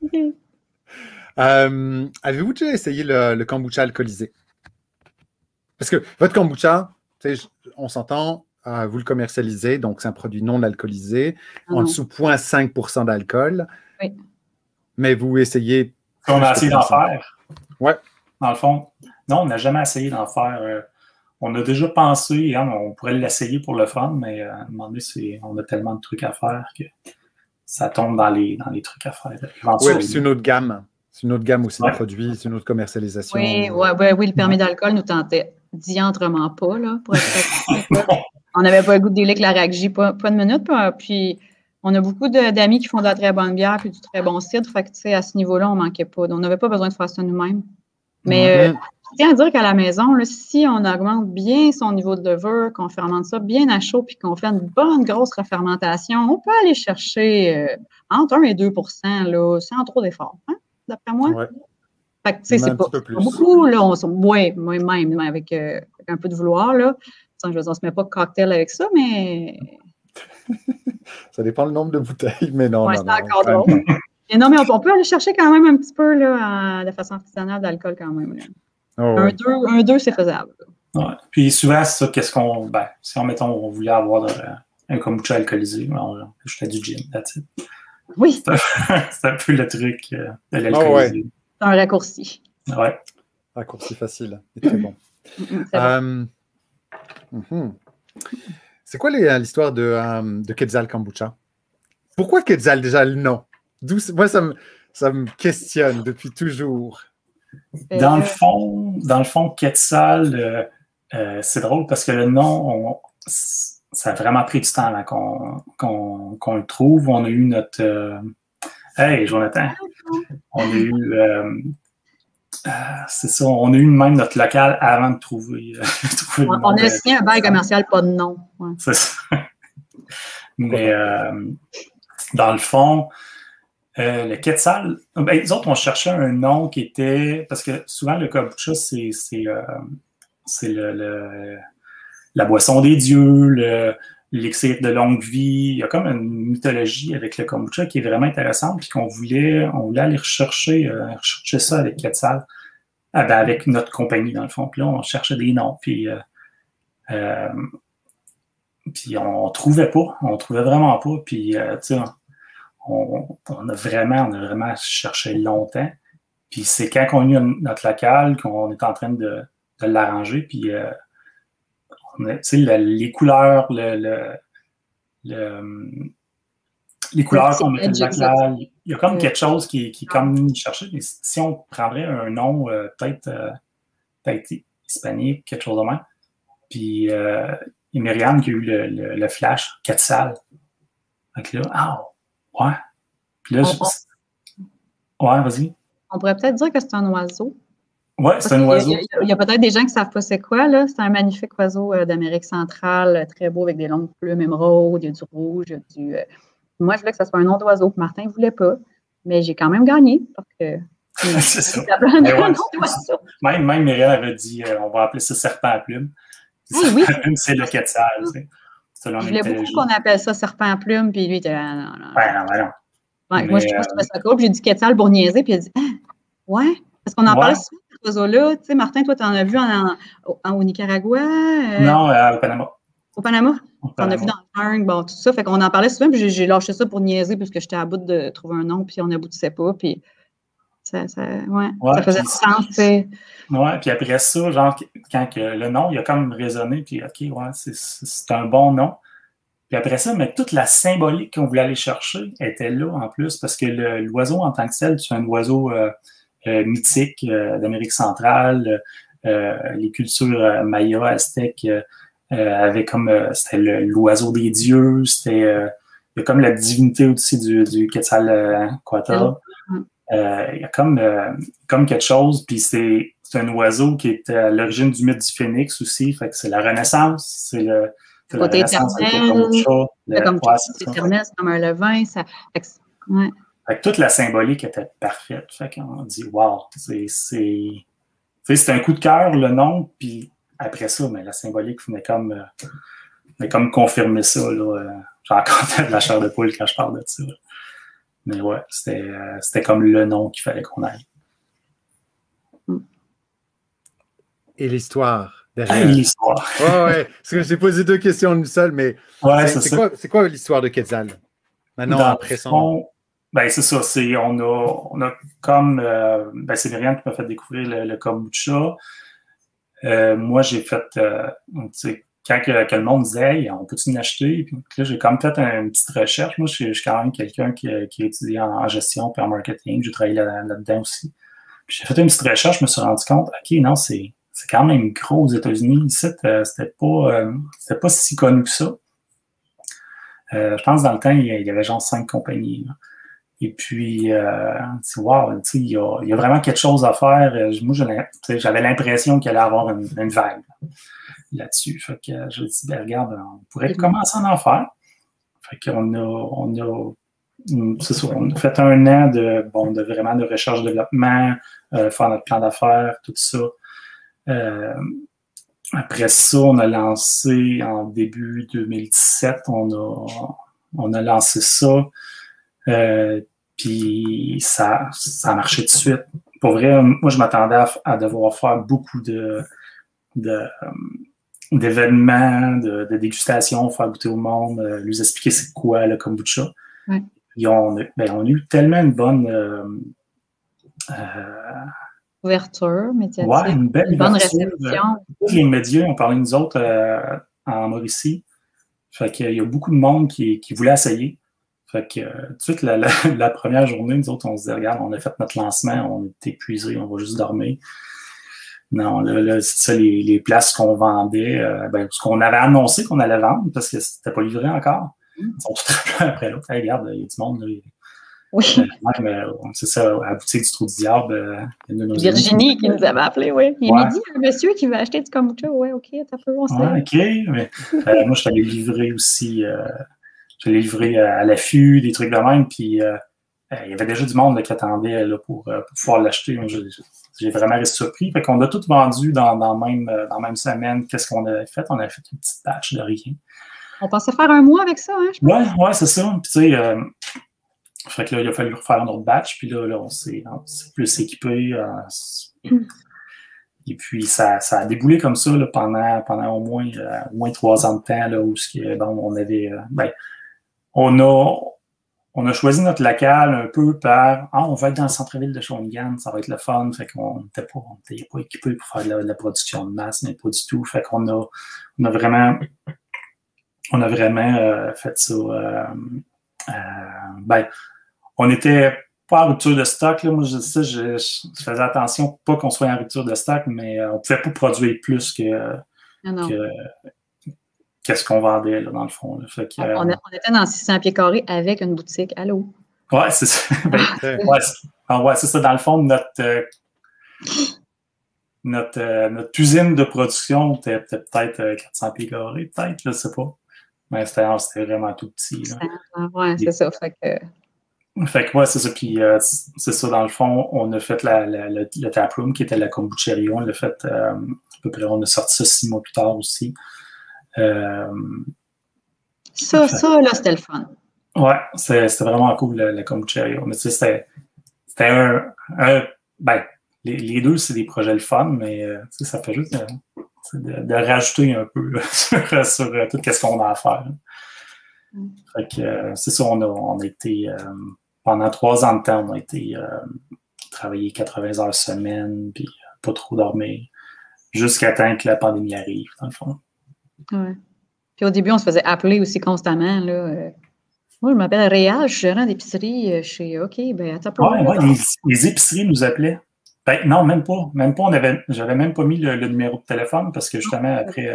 euh, Avez-vous déjà essayé le, le kombucha alcoolisé? Parce que votre kombucha, on s'entend, euh, vous le commercialisez, donc c'est un produit non alcoolisé, ah en dessous de zéro virgule cinq pour cent d'alcool. Oui. Mais vous essayez. On a essayé d'en faire. Oui. Dans le fond, non, on n'a jamais essayé d'en faire. Euh, on a déjà pensé, hein, on pourrait l'essayer pour le fun, mais euh, à un moment donné, on a tellement de trucs à faire que ça tombe dans les, dans les trucs à faire. Oui, c'est une autre gamme. C'est une autre gamme aussi ouais. de produits, c'est une autre commercialisation. Oui, ouais, ouais, oui, le permis d'alcool nous tentait diantrement pas, là, pour être on n'avait pas le goût de délai avec la Raggi, pas, pas de minute. Puis, on a beaucoup d'amis qui font de la très bonne bière puis du très bon cidre. Fait que, tu sais, à ce niveau-là, on manquait pas. On n'avait pas besoin de faire ça nous-mêmes. Mais, mm-hmm. euh, je tiens à dire qu'à la maison, là, si on augmente bien son niveau de levure, qu'on fermente ça bien à chaud puis qu'on fait une bonne grosse refermentation, on peut aller chercher euh, entre un et deux pour cent, là, sans trop d'efforts, hein, d'après moi. Ouais. Fait que, tu sais, c'est pas, pas beaucoup, là. On, ouais, moi-même, avec, euh, avec un peu de vouloir, là. Je veux dire, on se met pas de cocktail avec ça, mais. Ça dépend le nombre de bouteilles, mais non. Ouais, non, c'est non, encore drôle. Mais non, mais on, on peut aller chercher quand même un petit peu, là, de façon artisanale d'alcool, quand même. Là. Oh, ouais. Un deux, c'est faisable. Ouais. Puis souvent, c'est ça, qu'est-ce qu'on. Ben, si on, mettons, on voulait avoir de, un kombucha alcoolisé, on jetait du gin, that's it. Oui. C'est un peu le truc euh, de l'alcoolisé. Oh, ouais. C'est un raccourci. Ouais. Raccourci facile. C'est très bon. C'est um, bon. Mm-hmm. C'est quoi l'histoire de, um, de Quetzal Kombucha? Pourquoi Quetzal déjà le nom? Moi, ça me, ça me questionne depuis toujours. Dans le fond, dans le fond Quetzal, euh, euh, c'est drôle parce que le nom, on, ça a vraiment pris du temps avant qu'on qu'on, qu'on le trouve. On a eu notre... Euh... Hey, Jonathan! On a eu... Euh... Euh, c'est ça, on a eu même notre local avant de trouver. Euh, trouver on on a signé un bail commercial, pas de nom. Ouais. C'est ça. Mais euh, dans le fond, euh, le Quetzal, ben, les autres, on cherchait un nom qui était. Parce que souvent, le kombucha, c'est euh, le, le, la boisson des dieux, l'élixir de longue vie. Il y a comme une mythologie avec le kombucha qui est vraiment intéressante, puis qu'on voulait, on voulait aller rechercher, euh, rechercher ça avec Quetzal, ah ben avec notre compagnie, dans le fond. Puis là, on cherchait des noms, puis, euh, euh, puis on ne trouvait pas, on ne trouvait vraiment pas, puis euh, tu sais, on, on a vraiment, on a vraiment cherché longtemps. Puis c'est quand on a eu notre local qu'on est en train de, de l'arranger, puis euh, tu sais, le, les couleurs, le, le, le, les couleurs qu'on met là, il y a comme ouais. quelque chose qui, qui est comme cherché. Si on prendrait un nom euh, peut-être euh, peut hispanique, quelque chose de même, puis euh, il y a Myriam qui a eu le, le, le flash, Quetzal. Donc là, ah, ouais. Puis là, on, je... ouais, vas-y. On pourrait peut-être dire que c'est un oiseau. Oui, c'est un oiseau. Il y a, a, a peut-être des gens qui ne savent pas c'est quoi, là. C'est un magnifique oiseau euh, d'Amérique centrale, très beau, avec des longues plumes émeraudes, il y a du rouge, il y a du... Euh... Moi, je voulais que ça soit un nom d'oiseau. Martin ne voulait pas, mais j'ai quand même gagné, parce que... c'est ça. Ouais, même, même Myriam avait dit, euh, on va appeler ça serpent à plumes. Ah, oui, c'est le Quetzal, je voulais beaucoup qu'on appelle ça serpent à plumes, puis lui, il était là, non, non. Ouais, non, ouais, non. Ouais, mais moi, je trouvais euh... ça cool, puis j'ai dit Quetzal pour niaiser, puis il a dit, ah, ouais, parce qu'on en ouais. parle souvent de cet oiseau-là. Tu sais, Martin, toi, tu en as vu en, en, au Nicaragua? Euh... Non, euh, au Panama. Au Panama? Tu en as vu dans le jungle, bon, tout ça. Fait qu'on en parlait souvent, puis j'ai lâché ça pour niaiser, parce que j'étais à bout de trouver un nom, puis on n'aboutissait pas, puis ça, ça, ouais, ouais, ça faisait du sens, tu sais. Ouais, puis après ça, genre, quand que le nom, il a comme résonné, puis OK, ouais, c'est un bon nom. Puis après ça, mais toute la symbolique qu'on voulait aller chercher était là en plus, parce que l'oiseau en tant que tel, c'est un oiseau euh, euh, mythique euh, d'Amérique centrale, euh, les cultures euh, mayas, aztèques, euh, Euh, avec comme, euh, c'était l'oiseau des dieux, c'était euh, il y a comme la divinité aussi du, du Quetzalcoatl. Euh, il y a comme, euh, comme quelque chose, puis c'est un oiseau qui est à l'origine du mythe du phénix aussi, fait que c'est la renaissance, c'est le, le côté éternel, le, comme ouais, c'est éternel, c'est comme un levain, ça, fait que, ouais. Fait que toute la symbolique était parfaite, fait qu'on dit wow, c'est c'est un coup de cœur le nom, puis après ça, mais la symbolique venait comme, euh, venait comme confirmer ça, là. J'ai encore de la chair de poule quand je parle de ça. Là. Mais ouais, c'était euh, comme le nom qu'il fallait qu'on aille. Et l'histoire derrière. Ah, l'histoire. Oh, ouais, parce que j'ai posé deux questions une seule, mais ouais, c'est quoi, quoi l'histoire de Quetzal? Maintenant, Dans après son nom. Ben, c'est ça, c'est, on a, on a comme, euh, ben, c'est Myriam qui m'a fait découvrir le, le kombucha. Euh, moi, j'ai fait, euh, tu sais, quand que, que le monde disait, hey, on peut-tu en acheter? Puis là, j'ai comme fait un, une petite recherche. Moi, je suis, je suis quand même quelqu'un qui, qui a étudié en, en gestion et en marketing. J'ai travaillé là-dedans là aussi. Puis j'ai fait une petite recherche, je me suis rendu compte, OK, non, c'est quand même gros aux États-Unis. Ici, c'était pas, euh, c'était pas si connu que ça. Euh, je pense que dans le temps, il y avait genre cinq compagnies. Là. Et puis, euh, wow, il y, a, il y a vraiment quelque chose à faire. Moi, j'avais l'impression qu'il allait y avoir une, une vague là-dessus. Fait que je me suis dit, ben, regarde, on pourrait commencer à en faire. Fait qu'on a, on a, c'est ça, on a fait un an de, bon, de vraiment de recherche-développement, euh, faire notre plan d'affaires, tout ça. Euh, après ça, on a lancé en début deux mille dix-sept, on a, on a lancé ça. Euh, puis ça, ça a marché tout de suite. Pour vrai, moi, je m'attendais à, à devoir faire beaucoup de, de, d'événements, de, de dégustations, faire goûter au monde, euh, lui expliquer c'est quoi le kombucha. Ouais. Puis on, ben, on a eu tellement une bonne euh, euh, ouverture médiatique, ouais, une, belle une bonne ouverture. réception. Les médias ont parlé de nous autres euh, en Mauricie. Fait qu'il y a beaucoup de monde qui, qui voulait essayer. Fait que euh, tout de suite, la, la, la première journée, nous autres, on se dit, regarde, on a fait notre lancement, on est épuisés, on va juste dormir. Non, là, là c'est ça, les, les places qu'on vendait, euh, ben, ce qu'on avait annoncé qu'on allait vendre, parce que c'était pas livré encore. Ils sont tout après l'autre. Hey, regarde, il y a du monde, là. Oui. Euh, euh, c'est ça, à la boutique du Trou du Diable. Euh, Virginie qui nous avait appelé, oui. Il ouais. m'a dit, un monsieur qui veut acheter du kombucha, ouais, OK, t'as peu, on sait. Ouais, OK, mais euh, moi, je t'allais livrer aussi... Euh, Je l'ai livré à l'affût, des trucs de même, puis euh, il y avait déjà du monde là, qui attendait là, pour, pour pouvoir l'acheter. J'ai vraiment resté surpris. Fait qu'on a tout vendu dans, dans, même, dans la même semaine. Qu'est-ce qu'on avait fait? On avait fait une petite batch de rien. On pensait faire un mois avec ça, hein, je pense. Ouais, ouais, c'est ça. Puis tu sais, euh, fait que là, il a fallu refaire un autre batch, puis là, là on s'est plus équipé. Euh, mm. Et puis, ça, ça a déboulé comme ça là, pendant, pendant au moins, euh, au moins trois ans de temps, là, où bon, on avait... Euh, ben, On a, on a choisi notre local un peu par ah, on va être dans le centre-ville de Shawinigan, ça va être le fun. Fait qu'on n'était pas, pas équipé pour faire de la, de la production de masse, mais pas du tout. Fait qu'on a, on a vraiment, on a vraiment euh, fait ça. Euh, euh, ben, on était pas en rupture de stock. Là. Moi, je, ça, je, je faisais attention, pas qu'on soit en rupture de stock, mais euh, on pouvait pas produire plus que. Non, non. que qu'est-ce qu'on vendait, là, dans le fond. Là. Fait que, on, on, on était dans six cents pieds carrés avec une boutique. Allô? Ouais, c'est ça. Ben, ouais, c'est ouais, ça. Dans le fond, notre, euh, notre, euh, notre usine de production était peut-être euh, quatre cents pieds carrés, peut-être, je ne sais pas. Mais c'était vraiment tout petit. Là. Ouais, c'est ça. Fait que, fait que ouais, c'est ça. Puis, euh, c'est ça, dans le fond, on a fait la, la, le, le taproom qui était la kombucheria. On l'a fait euh, à peu près, on a sorti ça six mois plus tard aussi. Euh, ça, fait, ça, là, c'était le fun. Ouais, c'était vraiment cool, la, la kombucheria. Mais tu sais, c'était un, un. Ben, les, les deux, c'est des projets le fun, mais euh, ça fait juste de, de, de rajouter un peu là, sur, sur euh, tout ce qu'on a à faire. Mm. Fait que euh, c'est ça, on a, on a été. Euh, pendant trois ans de temps, on a été euh, travailler quatre-vingts heures semaine, puis euh, pas trop dormir, jusqu'à temps que la pandémie arrive, dans le fond. Ouais. Puis au début, on se faisait appeler aussi constamment. Là. Euh, moi, je m'appelle Réal, je suis gérant d'épicerie chez OK, ben attends pas. Ouais, ouais, les, les épiceries nous appelaient. Ben, non, même pas. Même pas. On avait, j'avais même pas mis le, le numéro de téléphone parce que justement, après, euh,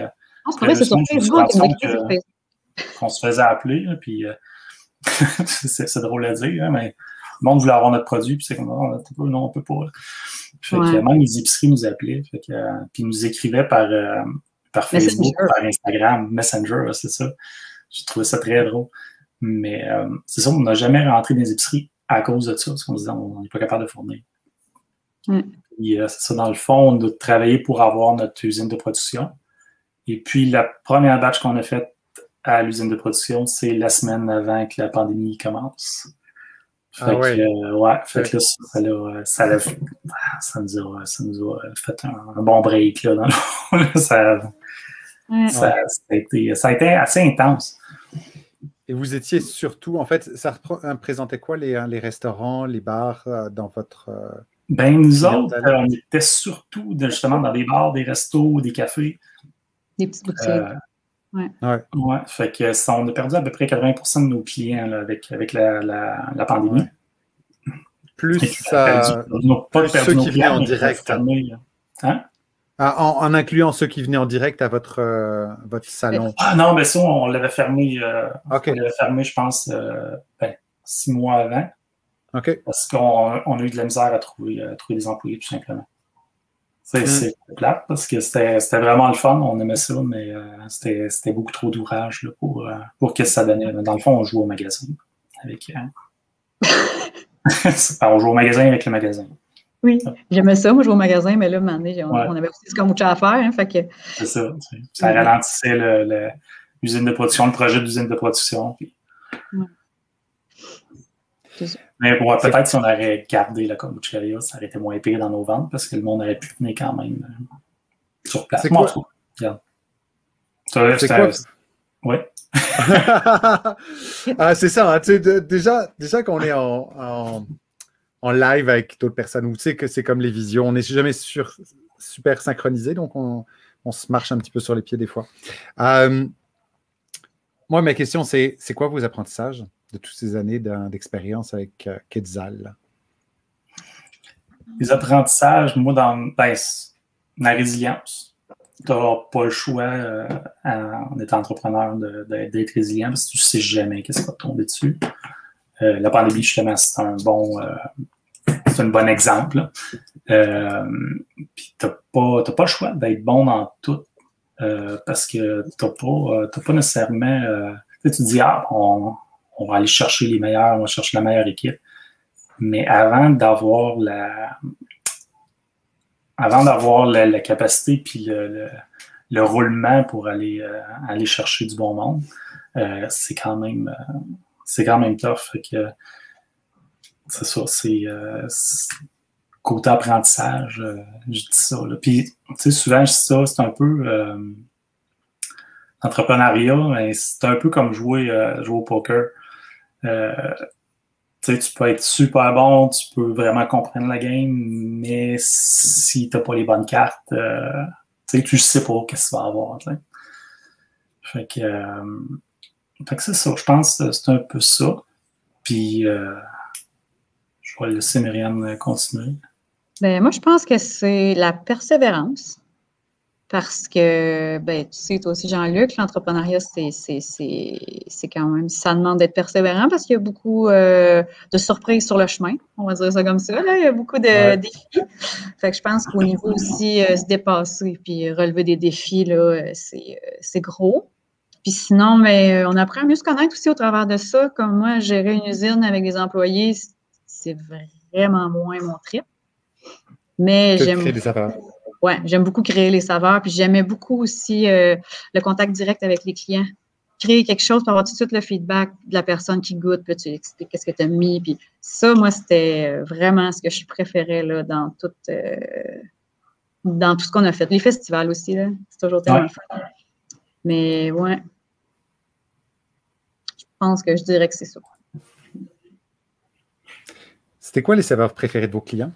c'est vrai, c'est sur Facebook. qu'on se faisait appeler, là, puis euh, c'est drôle à dire, hein, mais le monde voulait avoir notre produit, puis c'est comme, non, non, on peut pas. Fait ouais. que même les épiceries nous appelaient, fait que, euh, puis nous écrivaient par, euh, par Facebook, Messenger. Par Instagram, Messenger, c'est ça. J'ai trouvé ça très drôle. Mais euh, c'est ça, on n'a jamais rentré dans les épiceries à cause de ça, parce qu'on se disait, on n'est pas capable de fournir. Mm. Puis, euh, c'est ça, dans le fond, on a travaillé pour avoir notre usine de production. Et puis, la première batch qu'on a faite à l'usine de production, c'est la semaine avant que la pandémie commence. Fait ah ouais. que, euh, ouais, fait ouais. que là, ça, là, ça, l'a, ça, nous a, ça nous a fait un, un bon break, là, dans le ça, ouais. ça, ça, a été, ça a été assez intense. Et vous étiez surtout, en fait, ça représentait quoi les, les restaurants, les bars euh, dans votre... Euh, ben, nous autres, euh, on était surtout de, justement dans des bars, des restos, des cafés. Des petites boutiques. Euh, ouais. Ouais. ouais. Fait que ça, on a perdu à peu près quatre-vingts pour cent de nos clients là, avec, avec la, la, la pandémie. Ouais. Plus, ça, perdu, pas plus ceux qui venaient en direct. Hein? Ah, en, en incluant ceux qui venaient en direct à votre, euh, votre salon. Ah non, mais ça, on l'avait fermé, euh, okay. on l'avait fermé, je pense, euh, ben, six mois avant. Okay. Parce qu'on on a eu de la misère à trouver, à trouver des employés, tout simplement. C'est mm. plate parce que c'était vraiment le fun, on aimait ça, mais euh, c'était beaucoup trop d'ouvrage pour, euh, pour que ça donnait. Dans le fond, on joue au magasin. Avec, euh... on joue au magasin avec le magasin. Oui, j'aimais ça, moi, jouer au magasin, mais là, on, ouais. on avait aussi ce kombucha à faire. Hein, fait que... C'est ça. Ça mm. ralentissait l'usine de production, le projet d'usine de production. Puis... Mm. Mais bon, peut-être si on aurait gardé la kombucheria, ça aurait été moins pire dans nos ventes parce que le monde aurait pu venir quand même euh, sur place. C'est quoi? C'est quoi? Oui. ah, c'est ça. Hein, de, déjà, déjà qu'on est en, en, en live avec d'autres personnes, où tu sais que c'est comme les visions, on n'est jamais sur, super synchronisé, donc on, on se marche un petit peu sur les pieds des fois. Euh, moi, ma question, c'est c'est quoi vos apprentissages de toutes ces années d'expérience avec euh, Quetzal? Les apprentissages, moi, dans ben, la résilience. Tu n'auras pas le choix, euh, en étant entrepreneur, d'être de, de, résilient parce que tu ne sais jamais qu'est-ce qui va te tomber dessus. Euh, la pandémie, justement, c'est un bon euh, c'est un bon exemple. Euh, Puis tu n'as pas, t'as pas le choix d'être bon dans tout euh, parce que tu n'as pas, t'as pas nécessairement... Euh, tu te dis, ah, on... on va aller chercher les meilleurs, on va chercher la meilleure équipe. Mais avant d'avoir la avant d'avoir la, la capacité puis le, le, le roulement pour aller, euh, aller chercher du bon monde, euh, c'est quand même euh, c'est quand même tough. Fait que c'est ça, c'est euh, côté apprentissage, euh, je dis ça. Là. Puis, tu sais, souvent, je dis ça, c'est un peu euh, entrepreneuriat, c'est un peu comme jouer, euh, jouer au poker. Euh, tu peux être super bon, tu peux vraiment comprendre la game, mais si tu n'as pas les bonnes cartes, euh, tu sais pas qu'est-ce que tu vas avoir. T'sais. Fait que, euh, fait que c'est ça, je pense que c'est un peu ça. Puis, euh, je vais laisser Myriam continuer. Ben, moi, je pense que c'est la persévérance. Parce que, ben, tu sais, toi aussi, Jean-Luc, l'entrepreneuriat, c'est quand même, ça demande d'être persévérant parce qu'il y a beaucoup euh, de surprises sur le chemin, on va dire ça comme ça. Là. Il y a beaucoup de ouais. défis. Fait que je pense qu'au niveau aussi, euh, se dépasser puis relever des défis, c'est gros. Puis sinon, mais on apprend à mieux se connaître aussi au travers de ça. Comme moi, gérer une usine avec des employés, c'est vraiment moins mon trip. Mais j'aime. Ouais, j'aime beaucoup créer les saveurs, puis j'aimais beaucoup aussi euh, le contact direct avec les clients. Créer quelque chose pour avoir tout de suite le feedback de la personne qui goûte, puis tu expliques qu'est-ce que tu as mis, puis ça, moi, c'était vraiment ce que je préférais là, dans, tout, euh, dans tout ce qu'on a fait. Les festivals aussi, là, c'est toujours tellement ouais. fun. Mais ouais, je pense que je dirais que c'est ça. C'était quoi les saveurs préférées de vos clients?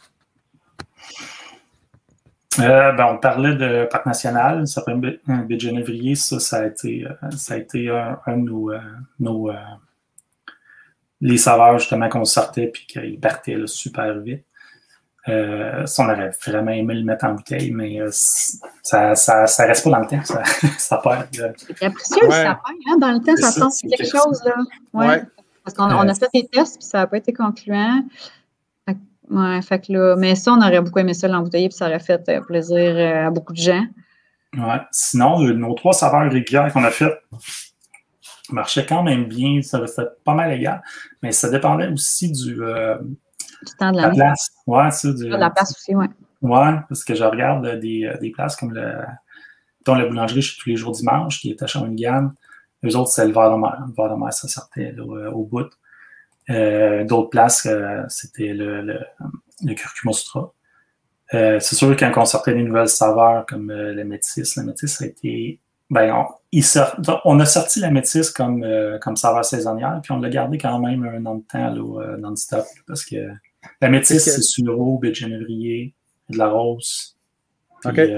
Euh, ben, on parlait de Parc National, ça fait un Baie-Genévrier, ça, ça a été, ça a été un, un de nos, nos euh, les saveurs justement qu'on sortait puis qu'ils partaient là, super vite. Euh, ça, on aurait vraiment aimé le mettre en bouteille, mais euh, ça, ça, ça reste pas dans le temps. Ça, ça perd. Euh... C'est précieux, ouais. Ça perd. Hein? Dans le temps, ça, ça tombe quelque précieux. chose. Là. Ouais. Ouais. Parce qu'on euh, on a fait des tests, puis ça n'a pas été concluant. Fait, ouais, fait que là, mais ça, on aurait beaucoup aimé ça l'embouteiller, puis ça aurait fait euh, plaisir euh, à beaucoup de gens. Ouais. Sinon, nos trois saveurs régulières qu'on a faites marchaient quand même bien. Ça fait pas mal égal, mais ça dépendait aussi du... Euh, Du temps de la, la place. Ouais, ça, du, de la place aussi, oui. Ouais, parce que je regarde des, des places comme le, dont la boulangerie chez tous les jours dimanche, qui est à Shawinigan. Eux autres, c'est le verre de mer. Le verre de mer, ça sortait là, au bout. Euh, D'autres places, euh, c'était le, le, le curcuma sutra. Euh, c'est sûr, quand on sortait des nouvelles saveurs comme euh, le métis, le métis, ça a été... Ben, on, il sort, on a sorti la métis comme, euh, comme saveur saisonnière, puis on l'a gardé quand même un an de temps là, euh, non-stop, parce que la métisse, c'est sureau, baie de genévrier, de la rose. OK. Puis, euh,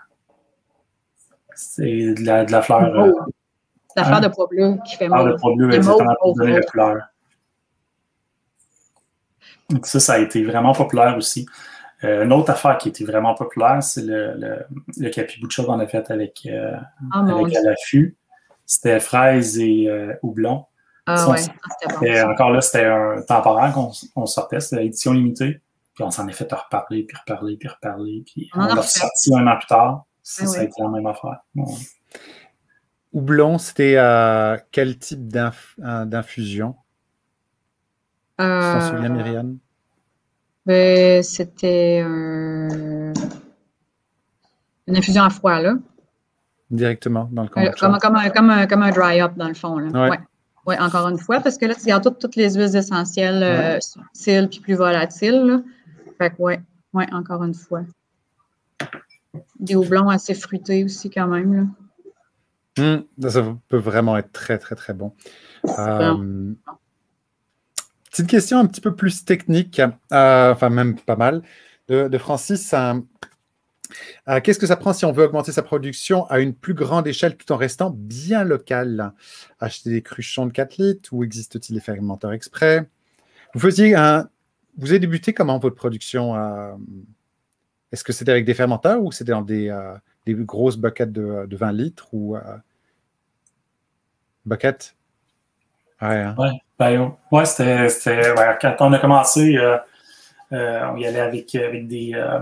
c'est de la, de la fleur. Euh, la fleur hein? de pois bleu qui fait mauve. La fleur de pois bleu, exactement, pour donner la couleur. Donc ça, ça a été vraiment populaire aussi. Euh, une autre affaire qui était vraiment populaire, c'est le, le, le capibucha qu'on a fait avec, euh, oh, avec à l'affût. C'était fraise et euh, houblon. Ah ça, ouais, c'était bon, encore là, c'était un temporaire qu'on on sortait, c'était l'édition limitée. Puis on s'en est fait reparler, puis reparler, puis reparler. Puis on, on l'a ressorti un an plus tard. Ça, ah, ça oui. a été la même affaire. Bon. Houblon, c'était euh, quel type d'inf d'infusion? Euh... Tu t'en souviens, Myriam? Ben, c'était euh, une infusion à froid, là. Directement dans le kombucha. Comme, comme, un, comme, un, comme un dry-up, dans le fond. Là. Ouais. Ouais. Ouais, encore une fois, parce que là, tu gardes toutes, toutes les huiles essentielles ouais. euh, subtiles puis plus volatiles. Là. Fait que, ouais, ouais, encore une fois. Des houblons assez fruités aussi, quand même. Là. Mmh, ça peut vraiment être très, très, très bon. Euh, bon. Petite question un petit peu plus technique, euh, enfin, même pas mal, de, de Francis. Euh, Euh, Qu'est-ce que ça prend si on veut augmenter sa production à une plus grande échelle tout en restant bien local? Acheter des cruchons de quatre litres ou existe-t-il des fermenteurs exprès? Vous faisiez un... Vous avez débuté comment votre production? euh... Est-ce que c'était avec des fermenteurs ou c'était dans des, euh, des grosses buckets de, de vingt litres ou euh... buckets? Ouais, hein? ouais, ben, ouais c'était ouais, quand on a commencé, euh, euh, on y allait avec, avec des... Euh...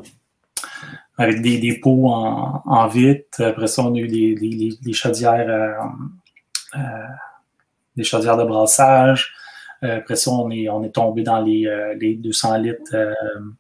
avec des, des pots en, en vitre. Après ça, on a eu des, des, des chaudières euh, euh, des chaudières de brassage. Euh, après ça, on est, on est tombé dans les, euh, les deux cents litres euh,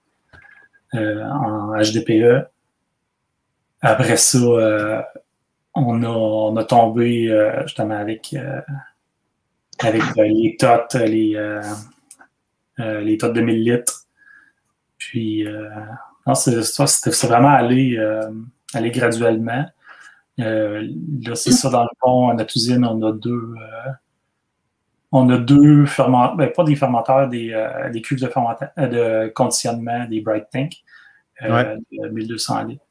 euh, en H D P E. Après ça, euh, on, a, on a tombé euh, justement avec, euh, avec euh, les tots, les, euh, euh, les tots de mille litres. Puis... Euh, Non, c'est vraiment aller, euh, aller graduellement. Euh, là, c'est ça, dans le fond, à notre usine, on a deux, euh, on a deux fermenteurs, ben, pas des fermenteurs, des, euh, des cuves de, de conditionnement, des Bright Tank, euh, ouais. de mille deux cents litres.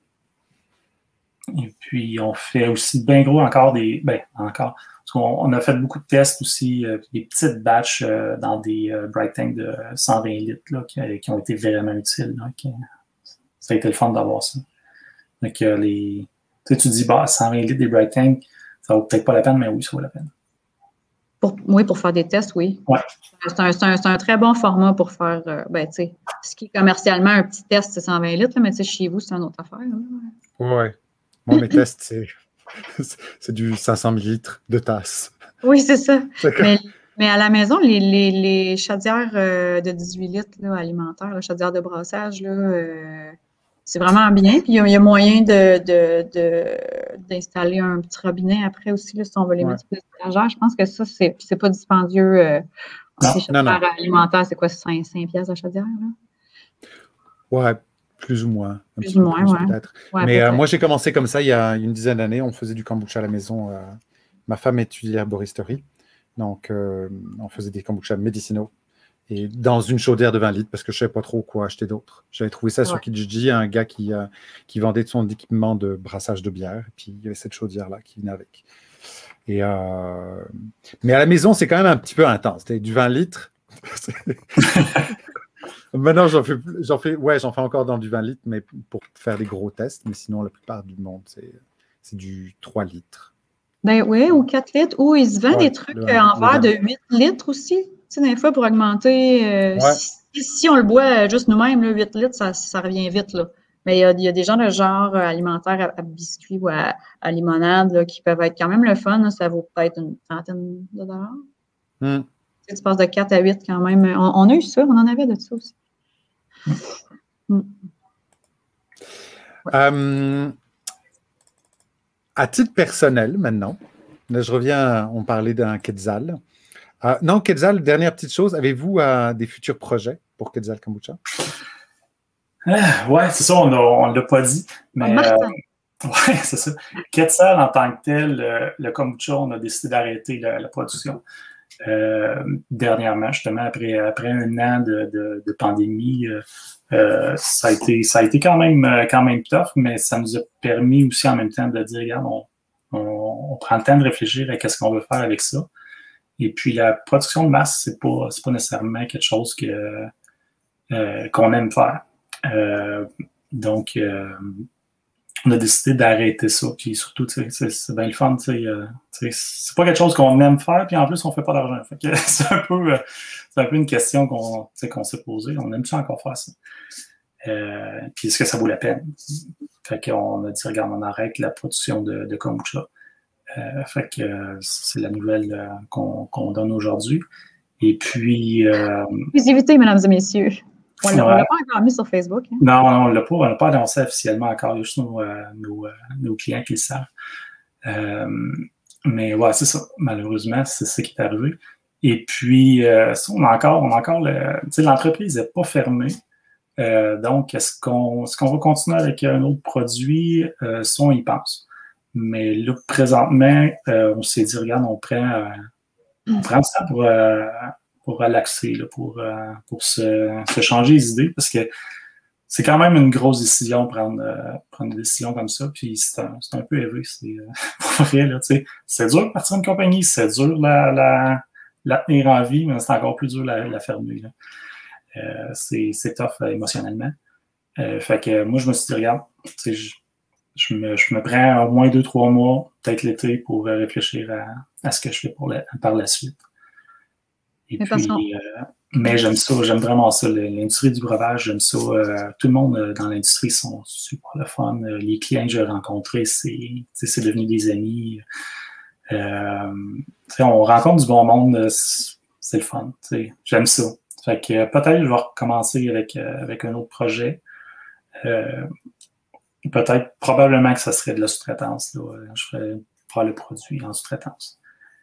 Et puis, on fait aussi bien gros encore des, ben, encore, parce qu'on on a fait beaucoup de tests aussi, euh, des petites batches euh, dans des euh, Bright Tank de cent vingt litres, là, qui, qui ont été vraiment utiles, là, qui, ça a été le fun d'avoir ça. Donc, euh, les... tu sais, tu dis, bah, cent vingt litres des Bright Tank, ça vaut peut-être pas la peine, mais oui, ça vaut la peine. Pour, oui, pour faire des tests, oui. Ouais. C'est un, un, un très bon format pour faire, euh, ben, tu sais, ce qui est commercialement un petit test, c'est cent vingt litres, là, mais tu sais, chez vous, c'est une autre affaire. Oui. Moi, mes tests, c'est, c'est du cinq cents millilitres de tasse. Oui, c'est ça. Mais, mais à la maison, les, les, les chaudières euh, de dix-huit litres là, alimentaires, les chaudières de brassage, là, euh, c'est vraiment bien. Puis il y, y a moyen de, de, de, d'installer un petit robinet après aussi, là, si on veut les ouais. mettre sur l'étagère. Je pense que ça, c'est, c'est pas dispendieux. Euh, non, ces chaudières non, non. alimentaires, c'est quoi, cinq piastres la chaudière? Là? Ouais, plus ou moins. Plus ou moins, oui. Peut-être. Ouais, Mais peut-être. Euh, moi, j'ai commencé comme ça il y a une dizaine d'années. On faisait du kombucha à la maison. Euh, ma femme étudiait l'herboristerie. Donc, euh, on faisait des kombucha médicinaux. Et dans une chaudière de vingt litres, parce que je ne savais pas trop quoi acheter d'autre. J'avais trouvé ça ouais. sur Kijiji, un gars qui, euh, qui vendait son équipement de brassage de bière. Et puis, il y avait cette chaudière-là qui venait avec. Et, euh... Mais à la maison, c'est quand même un petit peu intense. C'était du vingt litres. Maintenant, j'en fais, j'en fais, ouais, j'en fais encore dans du vingt litres, mais pour faire des gros tests. Mais sinon, la plupart du monde, c'est, c'est du trois litres. Ben oui, ou quatre litres. Ou il se vend Ouais, des trucs le- en le verre vin. de huit litres aussi. Tu sais, des fois, pour augmenter. euh, Ouais. si, si on le boit juste nous-mêmes, là, huit litres, ça, ça revient vite, là. Mais il y a, il y a des gens de genre euh, alimentaire à, à biscuits ou à, à limonade là, qui peuvent être quand même le fun. Là. Ça vaut peut-être une trentaine de dollars. Hmm. Tu sais, tu passes de quatre à huit quand même. On, on a eu ça, on en avait de ça aussi. Hmm. Ouais. Euh, à titre personnel, maintenant, là, je reviens, on parlait d'un Quetzal. Euh, non, Quetzal, dernière petite chose, avez-vous euh, des futurs projets pour Quetzal Kombucha? Ah, ouais, c'est ça, on ne l'a pas dit. Mais Oh, euh, ouais, c'est ça. Quetzal, en tant que tel, euh, le kombucha, on a décidé d'arrêter la, la production. Euh, dernièrement, justement, après, après un an de, de, de pandémie, euh, euh, ça, a été, ça a été quand même, quand même tough, mais ça nous a permis aussi en même temps de dire, regarde, on, on, on prend le temps de réfléchir à ce qu'on veut faire avec ça. Et puis, la production de masse, c'est pas, c'est pas nécessairement quelque chose que, euh, qu'on aime faire. Euh, donc, euh, on a décidé d'arrêter ça. Puis surtout, c'est, c'est bien le fun. Euh, c'est pas quelque chose qu'on aime faire, puis en plus, on fait pas d'argent. Fait que c'est un peu, euh, c'est un peu une question qu'on, qu'on s'est posée. On aime-tu encore faire ça? Euh, puis est-ce que ça vaut la peine? Fait qu'on a dit, regarde, on arrête la production de, de kombucha. Euh, fait que euh, c'est la nouvelle euh, qu'on, qu'on donne aujourd'hui. Et puis... Euh, Exclusivité, mesdames et messieurs. On ne ouais. l'a pas encore mis sur Facebook. Hein? Non, on ne l'a pas, on l'a pas annoncé officiellement encore. Il y a juste nos, euh, nos, euh, nos clients qui le savent. Euh, mais ouais, c'est ça. Malheureusement, c'est ça qui est arrivé. Et puis, euh, ça, on a encore, on a encore le. Tu sais, l'entreprise n'est pas fermée. Euh, donc, est-ce qu'on, est-ce qu'on va continuer avec un autre produit? Euh, ça, on y pense. Mais là, présentement, euh, on s'est dit, regarde, on prend, euh, on prend ça pour, euh, pour relaxer, là, pour, euh, pour se, se changer les idées, parce que c'est quand même une grosse décision, prendre, euh, prendre une décision comme ça, puis c'est un, c'est un peu élevé, c'est euh, pour vrai, là, tu sais. C'est dur de partir d'une compagnie, c'est dur la, la, la tenir en vie, mais c'est encore plus dur la, la fermer, là. Euh, c'est, c'est tough euh, émotionnellement. Euh, fait que moi, je me suis dit, regarde, tu sais, je, je, me, je me prends au moins deux, trois mois, peut-être l'été, pour euh, réfléchir à, à ce que je fais pour la, par la suite. Et mais puis, euh, mais j'aime ça, j'aime vraiment ça. L'industrie du breuvage, j'aime ça. Euh, tout le monde euh, dans l'industrie sont super le fun. Euh, les clients que j'ai rencontrés, c'est, c'est devenu des amis. Euh, on rencontre du bon monde, c'est le fun. J'aime ça. Fait que peut-être je vais recommencer avec, euh, avec un autre projet. Euh, peut-être, probablement que ça serait de la sous-traitance. Là. Je ferais faire le produit en sous-traitance.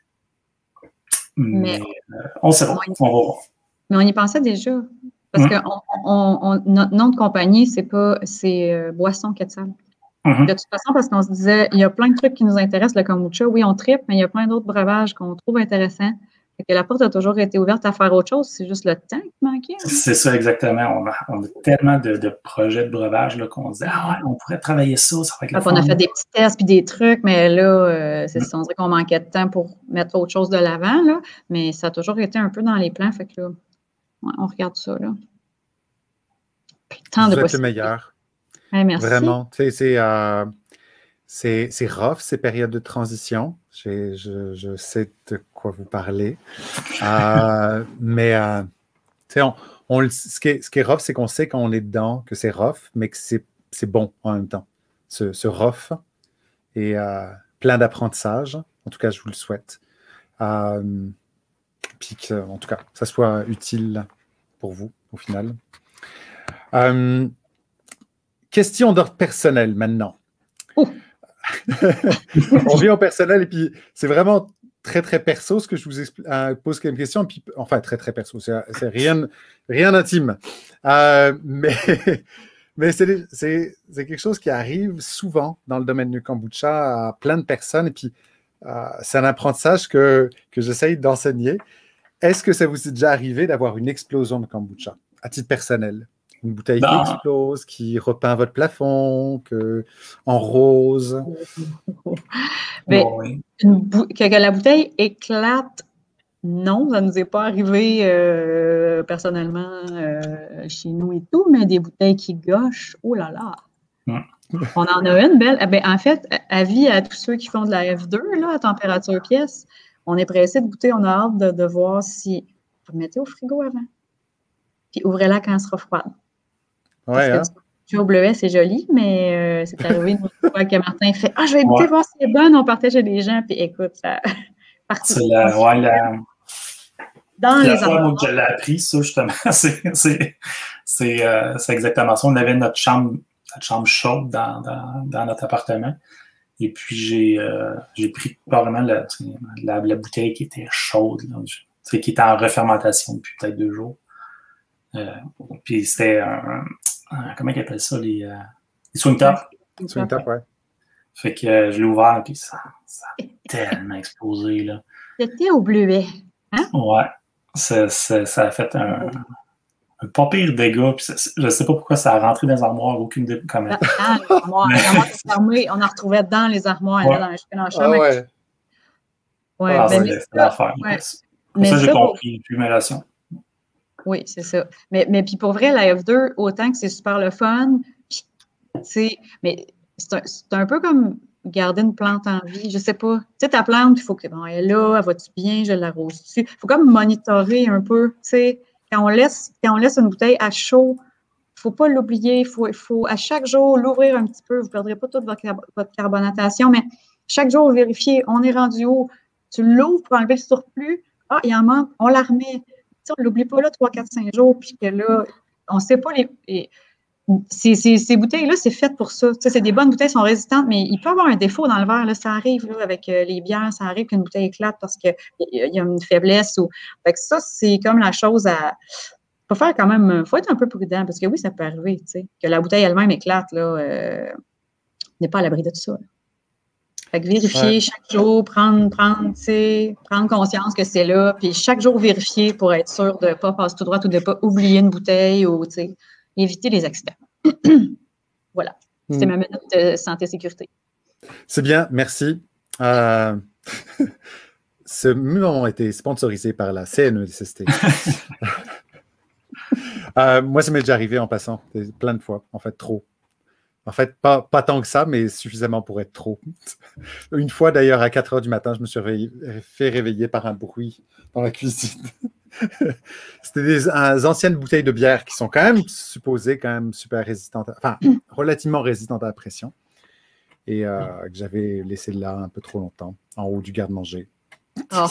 Mais, mais euh, on sait pas, on va voir. Mais on y pensait déjà. Parce mmh. que on, on, on, notre nom de compagnie, c'est pas c'est euh, Boisson Quetzal. Mmh. De toute façon, parce qu'on se disait, il y a plein de trucs qui nous intéressent, le kombucha. Oui, on tripe, mais il y a plein d'autres breuvages qu'on trouve intéressants. Fait que la porte a toujours été ouverte à faire autre chose. C'est juste le temps qui manquait. Hein? C'est ça, exactement. On a, on a tellement de, de projets de breuvage là, qu'on se dit, ah ouais, on pourrait travailler ça, ça va être le fun. On a fait des petits tests puis des trucs, mais là, euh, c'est mmh. ça, on dirait qu'on manquait de temps pour mettre autre chose de l'avant, là. Mais ça a toujours été un peu dans les plans. Fait que là, ouais, on regarde ça, là. Puis, tant Vous de êtes le meilleur. Ouais, merci. Vraiment. Tu sais, c'est, euh, c'est, c'est rough, ces périodes de transition. J'ai, je, je sais de quoi vous parlez. euh, mais, euh, tu sais, on, on, ce, qui est, ce qui est rough, c'est qu'on sait qu'on est dedans, que c'est rough, mais que c'est, c'est bon en même temps. Ce, ce rough et euh, plein d'apprentissage. En tout cas, je vous le souhaite. Euh, puis que, en tout cas, ça soit utile pour vous, au final. Euh, question d'ordre personnel, maintenant. Oh. On vient au personnel et puis c'est vraiment très, très perso ce que je vous explique, euh, pose comme question. Et puis, enfin, très, très perso. C'est, c'est rien, rien d'intime. Euh, mais mais c'est, c'est, c'est quelque chose qui arrive souvent dans le domaine du kombucha à plein de personnes. Et puis, euh, c'est un apprentissage que, que j'essaye d'enseigner. Est-ce que ça vous est déjà arrivé d'avoir une explosion de kombucha à titre personnel? Une bouteille bah. qui explose, qui repeint votre plafond, que, en rose. Mais oh, oui. une bou- que la bouteille éclate non, ça ne nous est pas arrivé euh, personnellement euh, chez nous et tout, mais des bouteilles qui gauchent, oh là là! Mm. On en a une belle. Eh bien, en fait, avis à tous ceux qui font de la F deux là, à température pièce, on est pressé de goûter, on a hâte de, de voir si. Vous mettez au frigo avant. Puis ouvrez-la quand elle sera froide. Ouais, hein? Du au bleuet, c'est joli, mais euh, c'est arrivé une fois que Martin fait Ah, je vais goûter, Ouais. voir si c'est bonne. On partait chez les gens, puis écoute, ça. C'est la, ouais, la, dans la les fois armoires. moi, que je l'ai appris, ça, justement, c'est, c'est, c'est, euh, c'est exactement ça. On avait notre chambre, notre chambre chaude dans, dans, dans notre appartement. Et puis, j'ai, euh, j'ai pris carrément la, la, la bouteille qui était chaude, là, qui était en refermentation depuis peut-être deux jours. Euh, puis c'était un, un, comment ils appellent ça, les, euh, les swing top. Swing top, ouais. Fait que euh, je l'ai ouvert, puis ça, ça a tellement explosé, là. C'était au bleuet. Hein? Ouais. Ça, ça, ça a fait un, un pas pire dégât. Puis ça, je sais pas pourquoi ça a rentré dans les armoires, aucune idée comment. Dans les armoires. Les armoires fermées, on en retrouvait dans les armoires, ouais. là, dans, dans la chambre. Ah ouais. Ouais, ah, ben, c'est, c'est l'affaire. Ouais. Pour mais ça, j'ai ça, compris. Plus relation. Oui, c'est ça. Mais, mais puis pour vrai, la F deux, autant que c'est super le fun, puis, mais c'est un, c'est un peu comme garder une plante en vie. Je sais pas. Tu sais, ta plante, il faut que, bon, elle est là, elle va-tu bien, je l'arrose-tu. Il faut comme monitorer un peu. Tu sais, quand on laisse, quand on laisse une bouteille à chaud, il ne faut pas l'oublier. Il faut, il faut à chaque jour l'ouvrir un petit peu. Vous ne perdrez pas toute votre, votre carbonatation, mais chaque jour, vérifier, on est rendu haut. Tu l'ouvres pour enlever le surplus. Ah, il en manque, on la remet. On ne l'oublie pas là, trois, quatre, cinq jours, puis que là, on ne sait pas les. les ces, ces, ces bouteilles-là, c'est fait pour ça. C'est des bonnes bouteilles, sont résistantes, mais il peut y avoir un défaut dans le verre. Là. Ça arrive là, avec euh, les bières, ça arrive qu'une bouteille éclate parce qu'il y, y a une faiblesse. Ou... Fait que ça, c'est comme la chose à. Il faut faire quand même. Il faut être un peu prudent parce que oui, ça peut arriver. Que la bouteille elle-même éclate, là, euh, n'est pas à l'abri de tout ça. Là. Fait que vérifier ouais. chaque jour, prendre, prendre, prendre conscience que c'est là, puis chaque jour vérifier pour être sûr de ne pas passer tout droit ou de ne pas oublier une bouteille ou éviter les accidents. Voilà. C'était mm. ma minute de santé-sécurité. C'est bien, merci. Euh, ce moment a été sponsorisé par la C N E S S T. euh, moi, ça m'est déjà arrivé en passant, plein de fois, en fait, trop. En fait, pas, pas tant que ça, mais suffisamment pour être trop. Une fois, d'ailleurs, à quatre heures du matin, je me suis réveillé, fait réveiller par un bruit dans la cuisine. C'était des un, anciennes bouteilles de bière qui sont quand même supposées quand même super résistantes, enfin, relativement résistantes à la pression. Et euh, que j'avais laissé là un peu trop longtemps, en haut du garde-manger. Oh.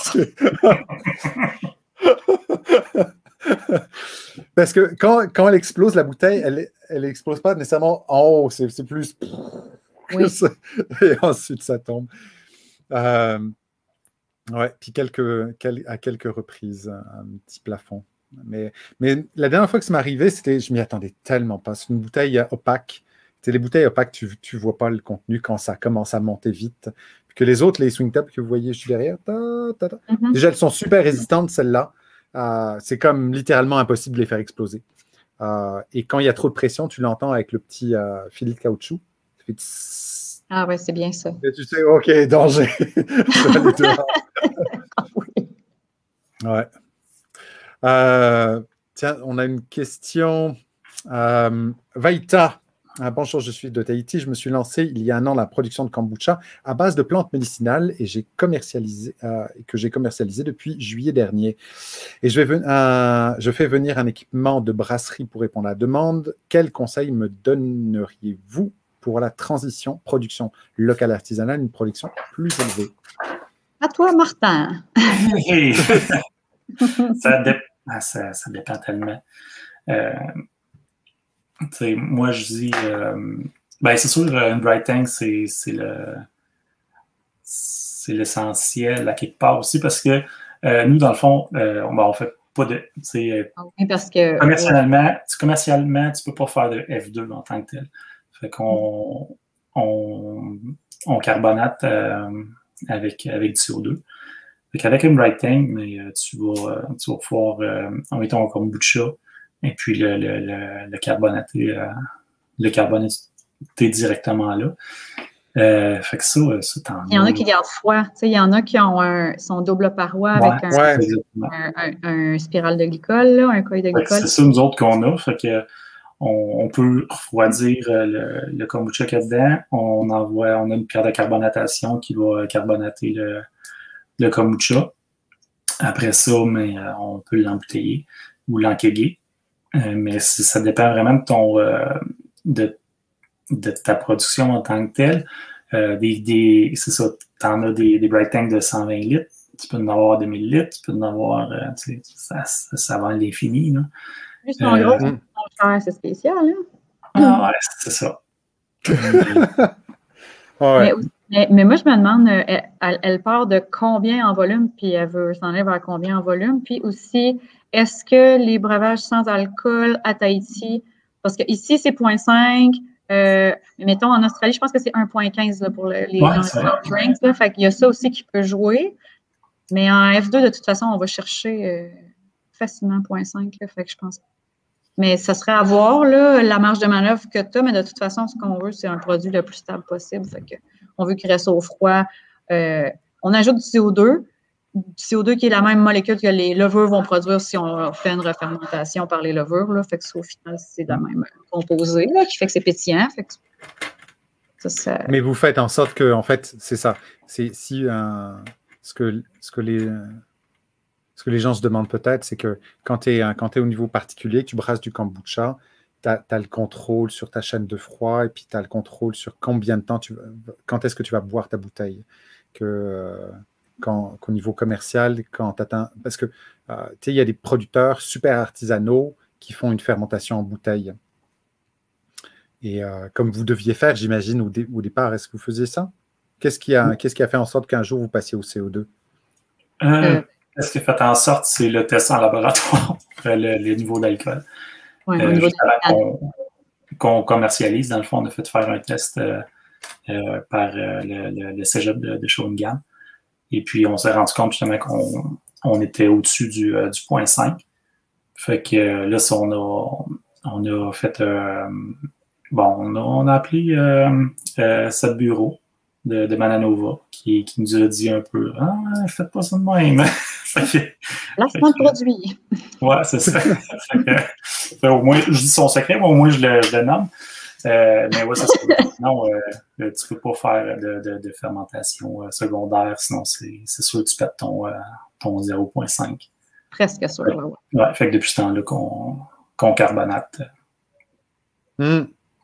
Parce que quand, quand elle explose, la bouteille, elle elle explose pas nécessairement en haut, c'est plus... Oui. Et ensuite, ça tombe. Euh, ouais, puis quelques, quel, à quelques reprises, un petit plafond. Mais, mais la dernière fois que ça m'est arrivé, c'était, je m'y attendais tellement pas. C'est une bouteille opaque. C'est les bouteilles opaques, tu ne vois pas le contenu quand ça commence à monter vite. Puis que les autres, les swing tops que vous voyez juste derrière, ta, ta, ta. Mm-hmm. Déjà, elles sont super résistantes, celles-là. Euh, c'est comme littéralement impossible de les faire exploser. Euh, et quand il y a trop de pression, tu l'entends avec le petit euh, filet de caoutchouc. Ça fait ah ouais, c'est bien ça. Et tu sais, OK, danger. Oui. Ouais. Euh, tiens, on a une question. Euh, Vaïta. Ah, bonjour, je suis de Tahiti. Je me suis lancé il y a un an la production de kombucha à base de plantes médicinales et j'ai commercialisé, euh, que j'ai commercialisé depuis juillet dernier. Et je, vais euh, je fais venir un équipement de brasserie pour répondre à la demande. Quels conseils me donneriez-vous pour la transition production locale artisanale, une production plus élevée? À toi, Martin. ça, dé ça, ça dépend tellement. Euh, T'sais, moi, je dis, euh, ben, c'est sûr, une Bright Tank, c'est le, c'est l'essentiel à quelque part aussi parce que euh, nous, dans le fond, euh, on, ben, on fait pas de, oui, parce que commercialement, ouais. commercialement, tu peux pas faire de F deux en tant que tel. Fait qu'on on, on carbonate euh, avec, avec du C O deux. Fait qu'avec une Bright Tank, mais euh, tu vas, tu vas pouvoir, euh, en mettant un kombucha. Et puis le, le, le, le carbonaté, euh, le carbonaté directement là. Euh, fait que ça, ça t'en Il y en a qui gardent froid. Tu sais, il y en a qui ont un, son double paroi ouais, avec un, ouais. un, un, un spirale de glycol, là, un coil de glycol. C'est ça, nous autres, qu'on a. Fait que on, on peut refroidir le, le kombucha qu'il y a dedans. On envoie, on a une pierre de carbonatation qui va carbonater le, le kombucha. Après ça, mais, euh, on peut l'embouteiller ou l'enkeguer. Euh, mais ça dépend vraiment de ton euh, de, de ta production en tant que telle. Euh, des, des, c'est ça, tu en as des, des bright tanks de cent vingt litres, tu peux en avoir deux mille litres, tu peux en avoir, euh, tu sais, ça, ça, ça va à l'infini. Là. Juste en gros, euh, c'est spécial. Hein? Ah ouais, c'est ça. ouais. mais, mais, mais moi, je me demande, elle, elle part de combien en volume, puis elle veut s'en aller vers combien en volume, puis aussi, est-ce que les breuvages sans alcool à Tahiti, parce qu'ici, c'est zéro virgule cinq, euh, mettons, en Australie, je pense que c'est un virgule quinze là, pour le, les ouais, drinks, là, fait qu'il y a ça aussi qui peut jouer, mais en F deux, de toute façon, on va chercher euh, facilement zéro virgule cinq, là, fait que je pense pas. Mais ça serait à voir, là, la marge de manœuvre que tu as, mais de toute façon, ce qu'on veut, c'est un produit le plus stable possible. Fait que on veut qu'il reste au froid. Euh, on ajoute du C O deux, du C O deux qui est la même molécule que les levures vont produire si on fait une refermentation par les levures. Là. Fait que ça, au final, c'est la même composé, là, qui fait que c'est pétillant. Fait que ça, ça... Mais vous faites en sorte que, en fait, c'est ça. C'est si euh, ce que ce que les Ce que les gens se demandent peut-être, c'est que quand tu es, es au niveau particulier, que tu brasses du kombucha, tu as, as le contrôle sur ta chaîne de froid et puis tu as le contrôle sur combien de temps, tu, quand est-ce que tu vas boire ta bouteille. Que, euh, quand, qu'au niveau commercial, quand tu atteins. Parce que, euh, tu sais, il y a des producteurs super artisanaux qui font une fermentation en bouteille. Et euh, comme vous deviez faire, j'imagine, au, dé, au départ, est-ce que vous faisiez ça? Qu'est-ce qui a, qu'est-ce qui a fait en sorte qu'un jour vous passiez au C O deux? Euh, Ce qui a fait en sorte, c'est le test en laboratoire, le, le niveau d'alcool. Ouais, euh, niveau juste avant qu'on, qu'on commercialise, dans le fond, on a fait faire un test euh, euh, par euh, le, le, le cégep de, de Shawinigan. Et puis, on s'est rendu compte justement qu'on on était au-dessus du, euh, du zéro virgule cinq. Fait que euh, là, ça, on a, on a fait... Euh, bon, on a, on a appelé euh, euh, ce bureau de, de Mananova qui, qui nous a dit un peu « Ah, faites pas ça de même! » Lancement de produit. Ouais, c'est ça. fait que, fait, au moins, je dis son secret, mais au moins je le, je le nomme. Euh, mais ouais, ça c'est non, euh, tu peux pas faire de, de, de fermentation euh, secondaire, sinon c'est, c'est sûr que tu pètes ton, euh, ton zéro virgule cinq. Presque sûr, ouais. Ouais. Ouais, fait que depuis ce temps-là qu'on, qu'on carbonate. Mmh.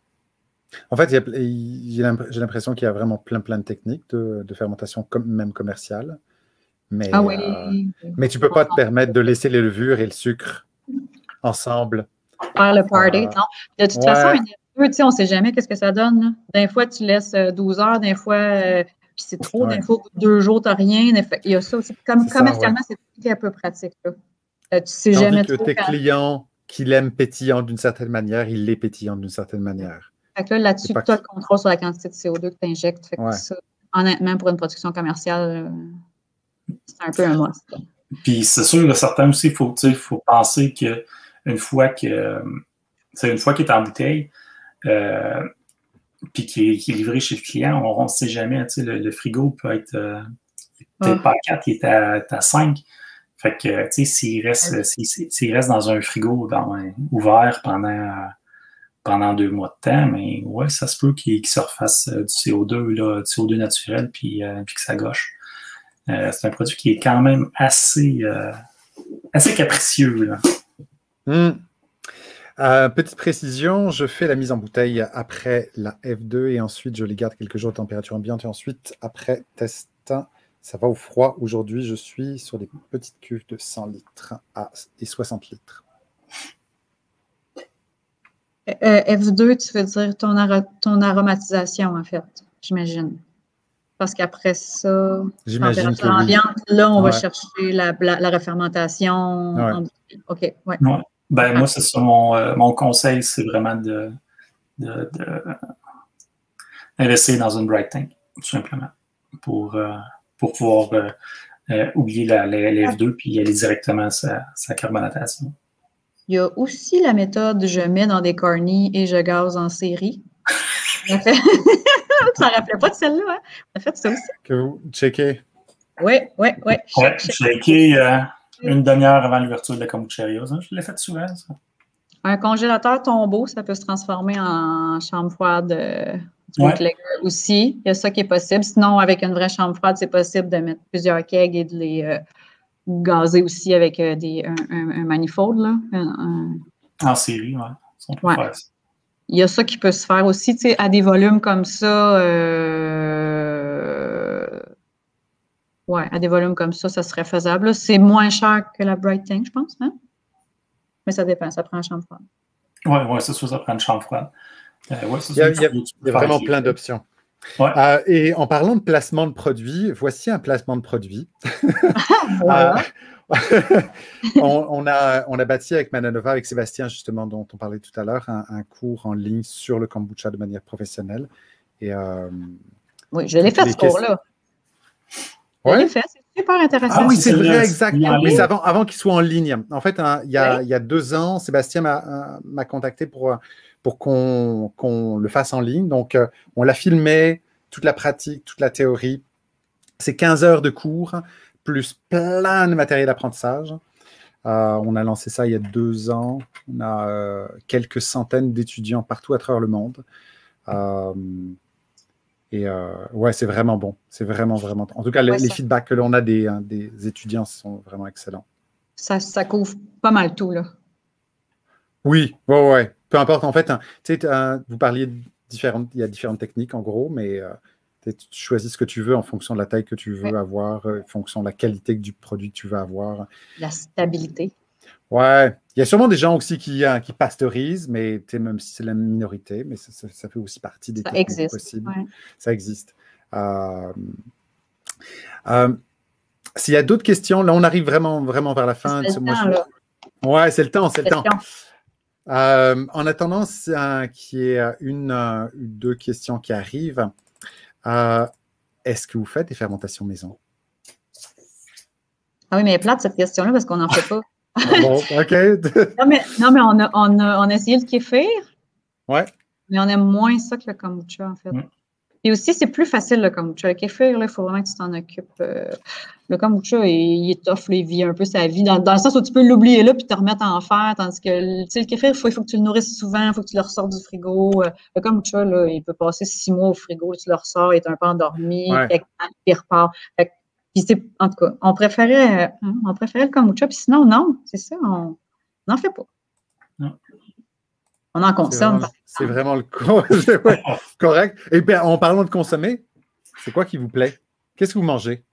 En fait, j'ai l'impression qu'il y a vraiment plein, plein de techniques de, de fermentation, com même commerciale. Mais, ah oui. euh, mais tu ne peux pas te permettre de laisser les levures et le sucre ensemble. Faire le party, euh, non. De toute ouais. façon, on ne sait jamais qu'est-ce que ça donne. Là. D'un fois, tu laisses douze heures, d'un fois, euh, puis c'est trop, ouais. d'un fois, deux jours, tu n'as rien. Il y a ça aussi. Comme, commercialement, ouais. c'est un peu pratique. Là. Euh, tu sais Tandis jamais que trop tes quand... clients qui l'aiment pétillant d'une certaine manière, ils l'aiment pétillant d'une certaine manière. Fait que là, là-dessus, tu as le contrôle sur la quantité de C O deux que tu injectes. Fait que ouais. ça, honnêtement, pour une production commerciale, euh, c'est un peu un must. Là. Puis c'est sûr, là, certains aussi, il faut, faut penser qu'une fois que une fois qu'il est en bouteille, euh, puis qu'il est, qu'il est livré chez le client, on ne sait jamais, le, le frigo peut être euh, peut-être ah. pas à quatre, il est à, à cinq. Fait que, tu sais, s'il reste, okay. s'il, s'il reste dans un frigo dans un, ouvert pendant, pendant deux mois de temps, mais ouais, ça se peut qu'il, qu'il se refasse du C O deux, là, du C O deux naturel, puis, euh, puis que ça gâche. Euh, c'est un produit qui est quand même assez, euh, assez capricieux. Là. Mmh. Euh, petite précision, je fais la mise en bouteille après la F deux et ensuite je les garde quelques jours à température ambiante et ensuite après test, ça va au froid. Aujourd'hui, je suis sur des petites cuves de cent litres à, et soixante litres. Euh, F deux, tu veux dire ton, ar ton aromatisation en fait, j'imagine. Parce qu'après ça, j'imagine que ambiante, oui. là, on ouais. va chercher la, la, la refermentation. Ouais. En... OK, ouais. ouais. Ben, ah. Moi, c'est ça, mon, euh, mon conseil, c'est vraiment de, de, de investir dans une bright tank, tout simplement, pour, euh, pour pouvoir euh, euh, oublier la, la, la F deux puis aller directement à sa, sa carbonatation. Il y a aussi la méthode je mets dans des cornies et je gaze en série. Ça ne rappelait pas de celle-là, hein? On a fait ça aussi. Que vous checkez. Oui, oui, oui. Ouais, shaker euh, une demi-heure avant l'ouverture de la kombucheria. Hein? Je l'ai fait souvent, ça. Un congélateur tombeau, ça peut se transformer en chambre froide euh, du Ouais. bootlegger aussi. Il y a ça qui est possible. Sinon, avec une vraie chambre froide, c'est possible de mettre plusieurs kegs et de les euh, gazer aussi avec euh, des, un, un, un manifold. Là. Un, un... En série, oui. On peut ouais. faire ça. Il y a ça qui peut se faire aussi, tu sais, à des volumes comme ça. Euh... Ouais, à des volumes comme ça, ça serait faisable. C'est moins cher que la Bright Tank, je pense, hein? Mais ça dépend, ça prend une chambre froide. Oui, ouais, c'est sûr, ça prend une chambre froide. Euh, ouais, ça, il y a, il y a, il y a vraiment plein d'options. Ouais. Euh, et en parlant de placement de produits, voici un placement de produit. Voilà. euh, on, on, a, on a bâti avec Mananova, avec Sébastien, justement, dont on parlait tout à l'heure, un, un cours en ligne sur le kombucha de manière professionnelle. Et, euh, oui, je l'ai fait, ce cours-là. Ouais. Je l'ai fait, c'est super intéressant. Ah oui, c'est vrai, exact. Oui. Mais c'est avant, avant qu'il soit en ligne. En fait, hein, il, y a, oui. il y a deux ans, Sébastien m'a contacté pour, pour qu'on qu'on le fasse en ligne. Donc, euh, on l'a filmé, toute la pratique, toute la théorie. C'est quinze heures de cours, plus plein de matériel d'apprentissage. Euh, on a lancé ça il y a deux ans. On a euh, quelques centaines d'étudiants partout à travers le monde. Euh, Et euh, ouais, c'est vraiment bon. C'est vraiment, vraiment... En tout cas, les, ouais, les feedbacks que l'on a des, hein, des étudiants sont vraiment excellents. Ça, ça couvre pas mal tout, là. Oui, ouais, ouais. Peu importe, en fait, hein, tu sais, euh, vous parliez de différentes... Il y a différentes techniques, en gros, mais euh, tu choisis ce que tu veux en fonction de la taille que tu veux ouais. avoir, en fonction de la qualité du produit que tu veux avoir. La stabilité. Ouais. Il y a sûrement des gens aussi qui, hein, qui pasteurisent, mais même si c'est la minorité, mais ça, ça, ça fait aussi partie des ça techniques existe, possibles. Ouais. Ça existe. Euh, euh, S'il y a d'autres questions, là, on arrive vraiment, vraiment vers la fin. C'est le Moi, temps, je... là. Ouais, c'est le temps, c'est le temps. Question. Euh, en attendant euh, qu'il y ait une ou euh, deux questions qui arrivent, euh, est-ce que vous faites des fermentations maison? Ah oui, mais elle est plate, cette question-là, parce qu'on n'en fait pas. Bon, OK. non, mais, non, mais on, a, on, a, on a essayé le kéfir. Ouais. Mais on aime moins ça que le kombucha, en fait. Mm. Et aussi, c'est plus facile, le kombucha. Le kéfir, il faut vraiment que tu t'en occupes. Euh, le kombucha, il, il est tough, là, il vit un peu sa vie, dans, dans le sens où tu peux l'oublier là puis te remettre à en faire, tandis que tu sais, le kéfir, il faut, il faut que tu le nourrisses souvent, il faut que tu le ressortes du frigo. Le kombucha, là, il peut passer six mois au frigo, tu le ressors, il est un peu endormi, ouais. puis il repart. Fait, puis c'est, en tout cas, on préférait, euh, on préférait le kombucha, puis sinon, non, c'est ça, on n'en fait pas. Non. On en consomme. C'est vraiment, vraiment le ouais, correct. Et bien, en parlant de consommer, c'est quoi qui vous plaît? Qu'est-ce que vous mangez?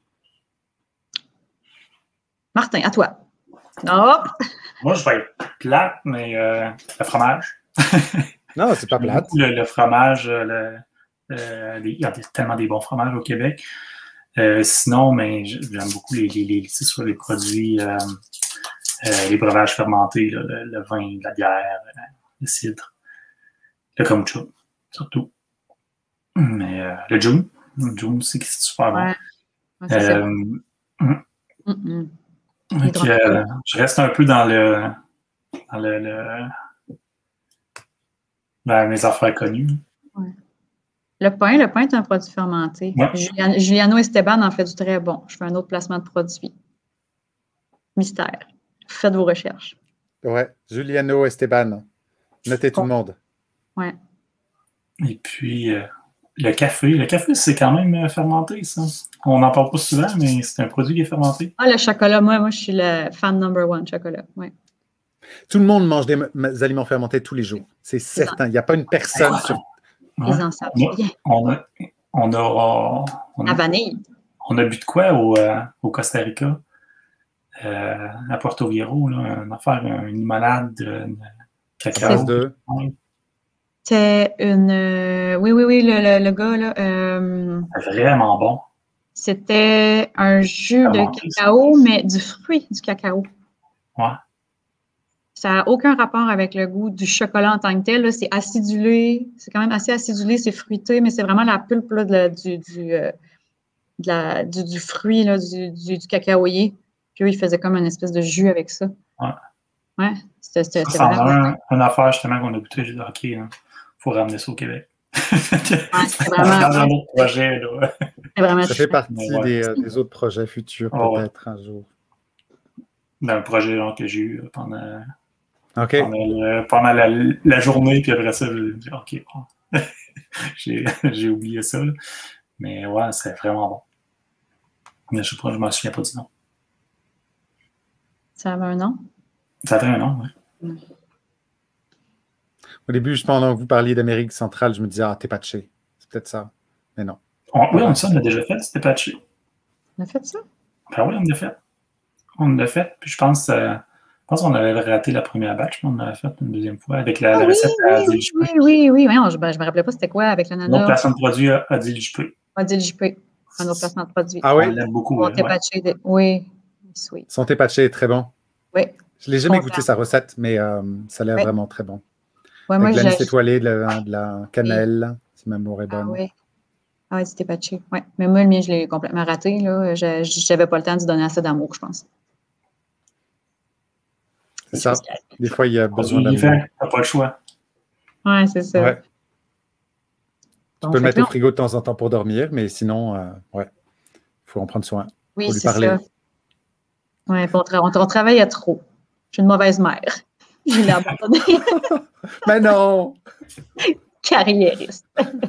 Martin, à toi. Hop! Moi, je vais être plate, mais euh, le fromage. Non, c'est pas plate. Le, le fromage, le, euh, les, il y a tellement des bons fromages au Québec. Euh, sinon, mais j'aime beaucoup les, les, les, sur les produits, euh, euh, les breuvages fermentés, là, le, le vin, la bière, le cidre, le kombucha, surtout. Mais euh, le Joom, le Joom, c'est super bon. Ouais. Ouais, c'est euh, mm -hmm. Donc, euh, je reste un peu dans le dans le, le dans mes affaires connues. Ouais. Le pain, le pain est un produit fermenté. Ouais. Juliano, Juliano Esteban en fait du très bon. Je fais un autre placement de produit. Mystère. Faites vos recherches. Ouais, Juliano Esteban. Notez tout bon. le monde. Ouais. Et puis euh, le café. Le café, c'est quand même fermenté, ça. On n'en parle pas souvent, mais c'est un produit qui est fermenté. Ah, le chocolat, moi, moi je suis le fan number one chocolat. Ouais. Tout le monde mange des, des aliments fermentés tous les jours. C'est certain. Il n'y a pas une personne ouais. sur. Ils en savent on a, bien. On a, on a, on a, à vanille. On a bu de quoi au, euh, au Costa Rica, euh, à Puerto Viejo, là, une affaire, une limonade de cacao. De... C'est une... Euh, oui, oui, oui, le, le, le gars, là... Euh, vraiment bon. C'était un jus vraiment de cacao, ça. Mais du fruit du cacao. Ouais. Ça n'a aucun rapport avec le goût du chocolat en tant que tel. C'est acidulé, c'est quand même assez acidulé, c'est fruité, mais c'est vraiment la pulpe là, de la, du, du, euh, de la, du, du fruit, là, du, du, du cacaoyer. Puis eux, ils faisaient comme une espèce de jus avec ça. Ouais. Ouais, c'était vraiment... un, une affaire justement qu'on a goûté, j'ai dit, OK, il faut ramener ça au Québec. Ouais, c'est vraiment, Dans un autre projet, là. c'est vraiment Ça fait trippant. partie Ouais. des, euh, des autres projets futurs, Oh, ouais. peut-être, un jour. Dans un projet genre, que j'ai eu pendant, OK. pendant, le- pendant la, la journée, puis après ça, je me dis, OK, bon. j'ai j'ai oublié ça, là. Mais ouais, c'est vraiment bon. Mais je sais pas, je m'en souviens pas du nom. Ça avait un nom? Ça avait un nom, ouais. Au début, je- pendant que vous parliez d'Amérique centrale, je me disais, ah, t'es patché. C'est peut-être ça. Mais non. On, oui, on, ça, on l'a déjà fait, c'était patché. On a fait ça? Ben oui, on l'a fait. On l'a fait, puis je pense, euh, je pense qu'on avait raté la première batch, mais on l'a fait une deuxième fois avec la, Ah la oui, recette à oui, Adil oui, Juppé. oui, oui, oui. Voyons, je, ben, je me rappelais pas c'était quoi avec Notre l'ananas. placement de produit à Adil Juppé. Adil Juppé, un autre placement de produit. Ah On oui? l'aime beaucoup. On euh, t'est ouais. patché de... Oui, sweet. Son thé patché est très bon. Oui. Je l'ai jamais Content. goûté sa recette, mais euh, ça a l'air Ouais. vraiment très bon. Ouais, moi, Avec de l'anis j'ai... étoilé, de la, de la cannelle, c'est même bon et Ah bonne. oui. Ah oui, c'était patché. Oui. Mais moi, le mien, je l'ai complètement raté. Là. Je n'avais pas le temps de donner assez d'amour, je pense. C'est ça. Des fois, il y a besoin Produit d'amour. fait, t'as pas le choix. Oui, c'est ça. Ouais. Tu Bon, peux le fait mettre que au là, frigo de temps en temps pour dormir, mais sinon, euh, ouais, il faut en prendre soin. oui, Faut lui c'est parler. ça. Oui, on, tra- on, on travaille à trop. Je suis une mauvaise mère. Je l'ai abandonné. Mais non! Carriériste.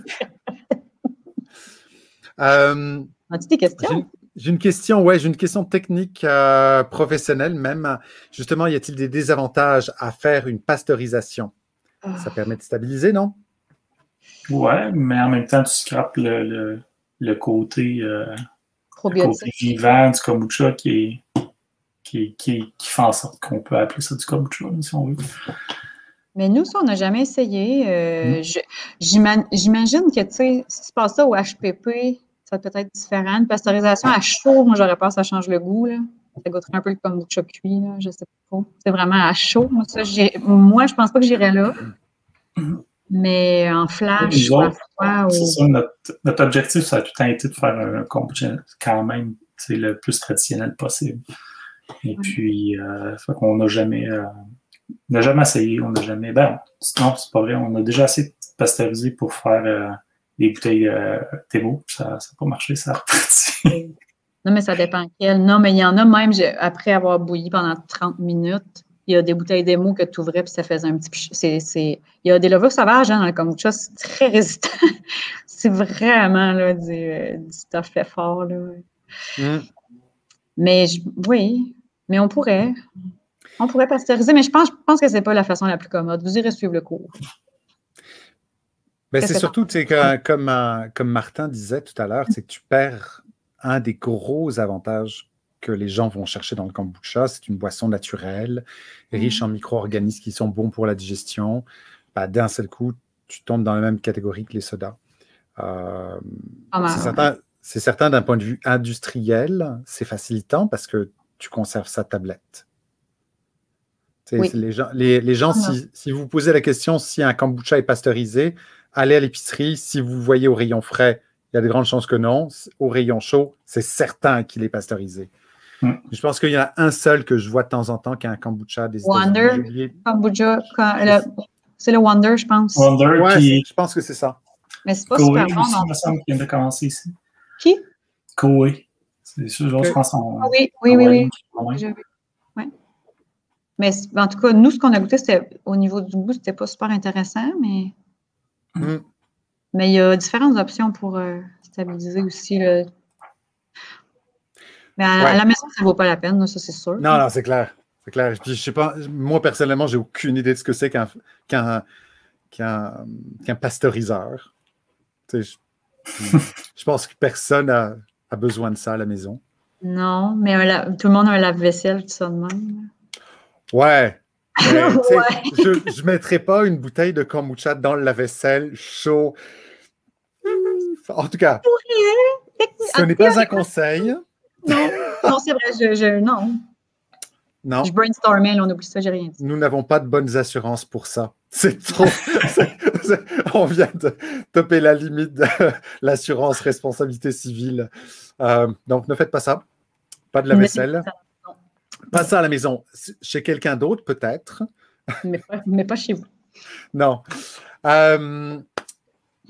Euh, As-tu des j'ai, questions? une, j'ai une question, ouais, j'ai une question technique, euh, professionnelle même. Justement, y a-t-il des désavantages à faire une pasteurisation? Ah, Ça permet de stabiliser, non? Ouais, mais en même temps, tu scrapes le, le, le côté, euh, le côté probiotique. vivant du kombucha qui est qui, qui, qui fait en sorte qu'on peut appeler ça du kombucha, si on veut. Mais nous, ça, on n'a jamais essayé. Euh, Mm. je- j'ima- J'imagine que, tu sais, si tu passes ça au H P P, ça va peut-être différent. Une pasteurisation à chaud, moi, j'aurais peur que ça change le goût, là. Ça goûterait un peu le kombucha cuit, là. Je sais pas trop. C'est vraiment à chaud. Moi, ça, j'irais- moi, je pense pas que j'irais là. Mais en flash Nous ou à autres, froid c'est ou... ça, notre, notre objectif, ça a tout le temps été de faire un kombucha quand même c'est le plus traditionnel possible. Et Ouais. puis, euh, fait qu'on n'a jamais, euh, on n'a jamais essayé, on n'a jamais. Ben, non, c'est pas vrai, on a déjà assez pasteurisé pour faire euh, des bouteilles euh, Thémo. Ça n'a pas marché, ça a reparti. Non, mais ça dépend quel. Non, mais il y en a même, j'ai- après avoir bouilli pendant trente minutes, il y a des bouteilles d'émo que tu ouvrais puis ça faisait un petit pich- c'est, c'est... Il y a des levures sauvages hein, dans le kombucha, c'est très résistant. C'est vraiment là, du, euh, du stuff fait fort. Là. Mm. Mais je- oui, mais on pourrait. On pourrait pasteuriser, mais je pense, je pense que c'est pas la façon la plus commode. Vous irez suivre le cours. Ben, Qu'est-ce c'est que surtout, tu sais, que, comme, euh, comme Martin disait tout à l'heure, c'est que tu perds un des gros avantages que les gens vont chercher dans le kombucha. C'est une boisson naturelle, riche en micro-organismes qui sont bons pour la digestion. Ben, d'un seul coup, tu tombes dans la même catégorie que les sodas. Euh, Pas mal, c'est ouais. certain, c'est certain d'un point de vue industriel, c'est facilitant parce que tu conserves sa tablette. Tu sais, Oui. c'est Les gens, les, les gens Ah, non. si, si vous posez la question si un kombucha est pasteurisé, allez à l'épicerie. Si vous voyez au rayon frais, il y a de grandes chances que non. Au rayon chaud, c'est certain qu'il est pasteurisé. Mm. Je pense qu'il y en a un seul que je vois de temps en temps qui a un kombucha des États-Unis. Wonder, J'ai oublié. kombucha, quand- le- c'est le Wonder, je pense. Wonder, Ouais, puis je pense que c'est ça. Mais c'est pas Koei super bon aussi, non il me semble qu'il vient de commencer ici. Qui? Koei. C'est sûr, Ok. je pense en, Ah oui, oui, en oui, oui. Wyoming, ouais. J'ai vu. Ouais. Mais c'est- en tout cas, nous, ce qu'on a goûté, c'était au niveau du goût, c'était pas super intéressant, mais Mm. mais il y a différentes options pour euh, stabiliser aussi. Là. Mais à, Ouais. à la maison, ça vaut pas la peine, là, ça c'est sûr. Non, non, c'est clair. C'est clair. Puis, je sais pas, moi, personnellement, j'ai aucune idée de ce que c'est qu'un qu'un qu'un qu'un pasteuriseur. Tu sais, je, je pense que personne a, a besoin de ça à la maison. Non, mais un la- tout le monde a un lave-vaisselle, tout ça de même. Ouais. Mais, tu sais, Ouais. je ne mettrais pas une bouteille de kombucha dans le lave-vaisselle chaud. En tout cas, ce n'est pas un conseil. Non, non c'est vrai, je, je- non. Non, Je brainstormais, là, on oublie ça, j'ai rien dit. nous n'avons pas de bonnes assurances pour ça. C'est trop. c'est- c'est- on vient de topper la limite de l'assurance responsabilité civile. Euh, donc, ne faites pas ça. Pas de la vaisselle. Pas ça à la maison. Chez quelqu'un d'autre, peut-être. Mais pas, mais pas chez vous. Non. Euh,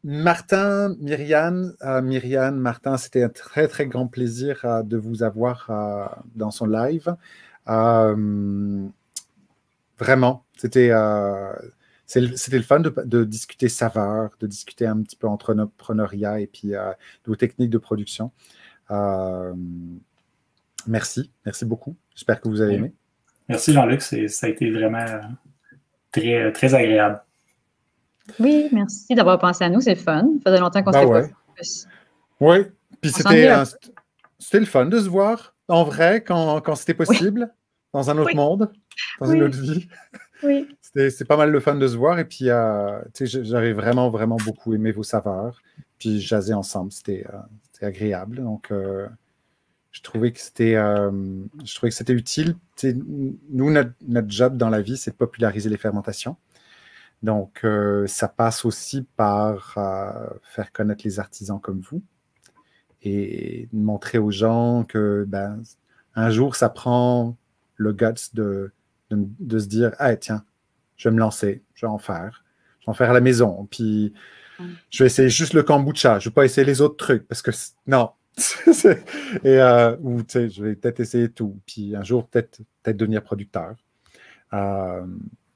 Martin, Myriane, euh, Myriane, Martin, c'était un très, très grand plaisir euh, de vous avoir euh, dans son live. Euh, vraiment, c'était euh, c'était le fun de, de discuter saveur, de discuter un petit peu entrepreneuriat et puis euh, de vos techniques de production. Euh, merci, merci beaucoup. J'espère que vous avez aimé. Merci Jean-Luc, ça a été vraiment très, très agréable. Oui, merci d'avoir pensé à nous, c'est fun. Ça faisait longtemps qu'on ben s'était ouais. pas plus. Oui, puis c'était euh, c'était le fun de se voir en vrai quand, quand c'était possible, oui. Dans un autre oui. monde, dans oui. une autre vie. Oui. C'était pas mal le fun de se voir et puis euh, j'avais vraiment, vraiment beaucoup aimé vos saveurs. Puis jaser ensemble, c'était euh, agréable. Donc, euh, je trouvais que c'était euh, je trouvais que c'était utile. T'sais, nous, notre, notre job dans la vie, c'est de populariser les fermentations. Donc, euh, ça passe aussi par euh, faire connaître les artisans comme vous et montrer aux gens que ben, un jour, ça prend le guts de, de, de se dire « Ah, tiens, je vais me lancer, je vais en faire. Je vais en faire à la maison. Puis, je vais essayer juste le kombucha. Je ne vais pas essayer les autres trucs parce que non. et, euh, ou, tu sais, je vais peut-être essayer tout. Puis, un jour, peut-être peut-être devenir producteur. Euh, »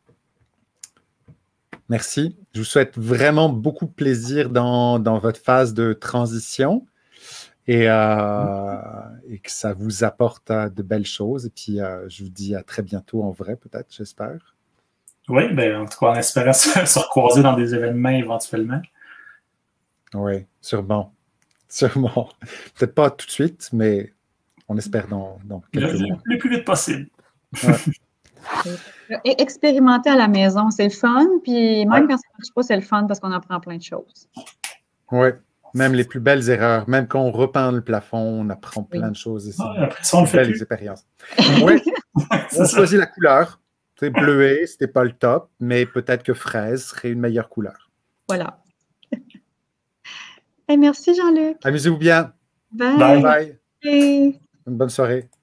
Merci. Je vous souhaite vraiment beaucoup de plaisir dans, dans votre phase de transition et, euh, et que ça vous apporte euh, de belles choses. Et puis, euh, je vous dis à très bientôt en vrai, peut-être, j'espère. Oui, ben, en tout cas, en espérant se, se recroiser dans des événements éventuellement. Oui, sûrement. Sûrement. Peut-être pas tout de suite, mais on espère dans, dans quelques le, mois. Le plus vite possible. Ouais. Et expérimenter à la maison, c'est le fun. Puis même ouais. quand ça ne marche pas, c'est le fun parce qu'on apprend plein de choses. Oui, même les plus belles erreurs. Même quand on repeint le plafond, on apprend plein oui. de choses. C'est ouais, après ça, on le fait plus. Expériences. Oui, on choisit la couleur. C'est bleuet, c'était pas le top, mais peut-être que fraise serait une meilleure couleur. Voilà. Et merci Jean-Luc. Amusez-vous bien. Bye. Bye bye. Bye. Une bonne soirée.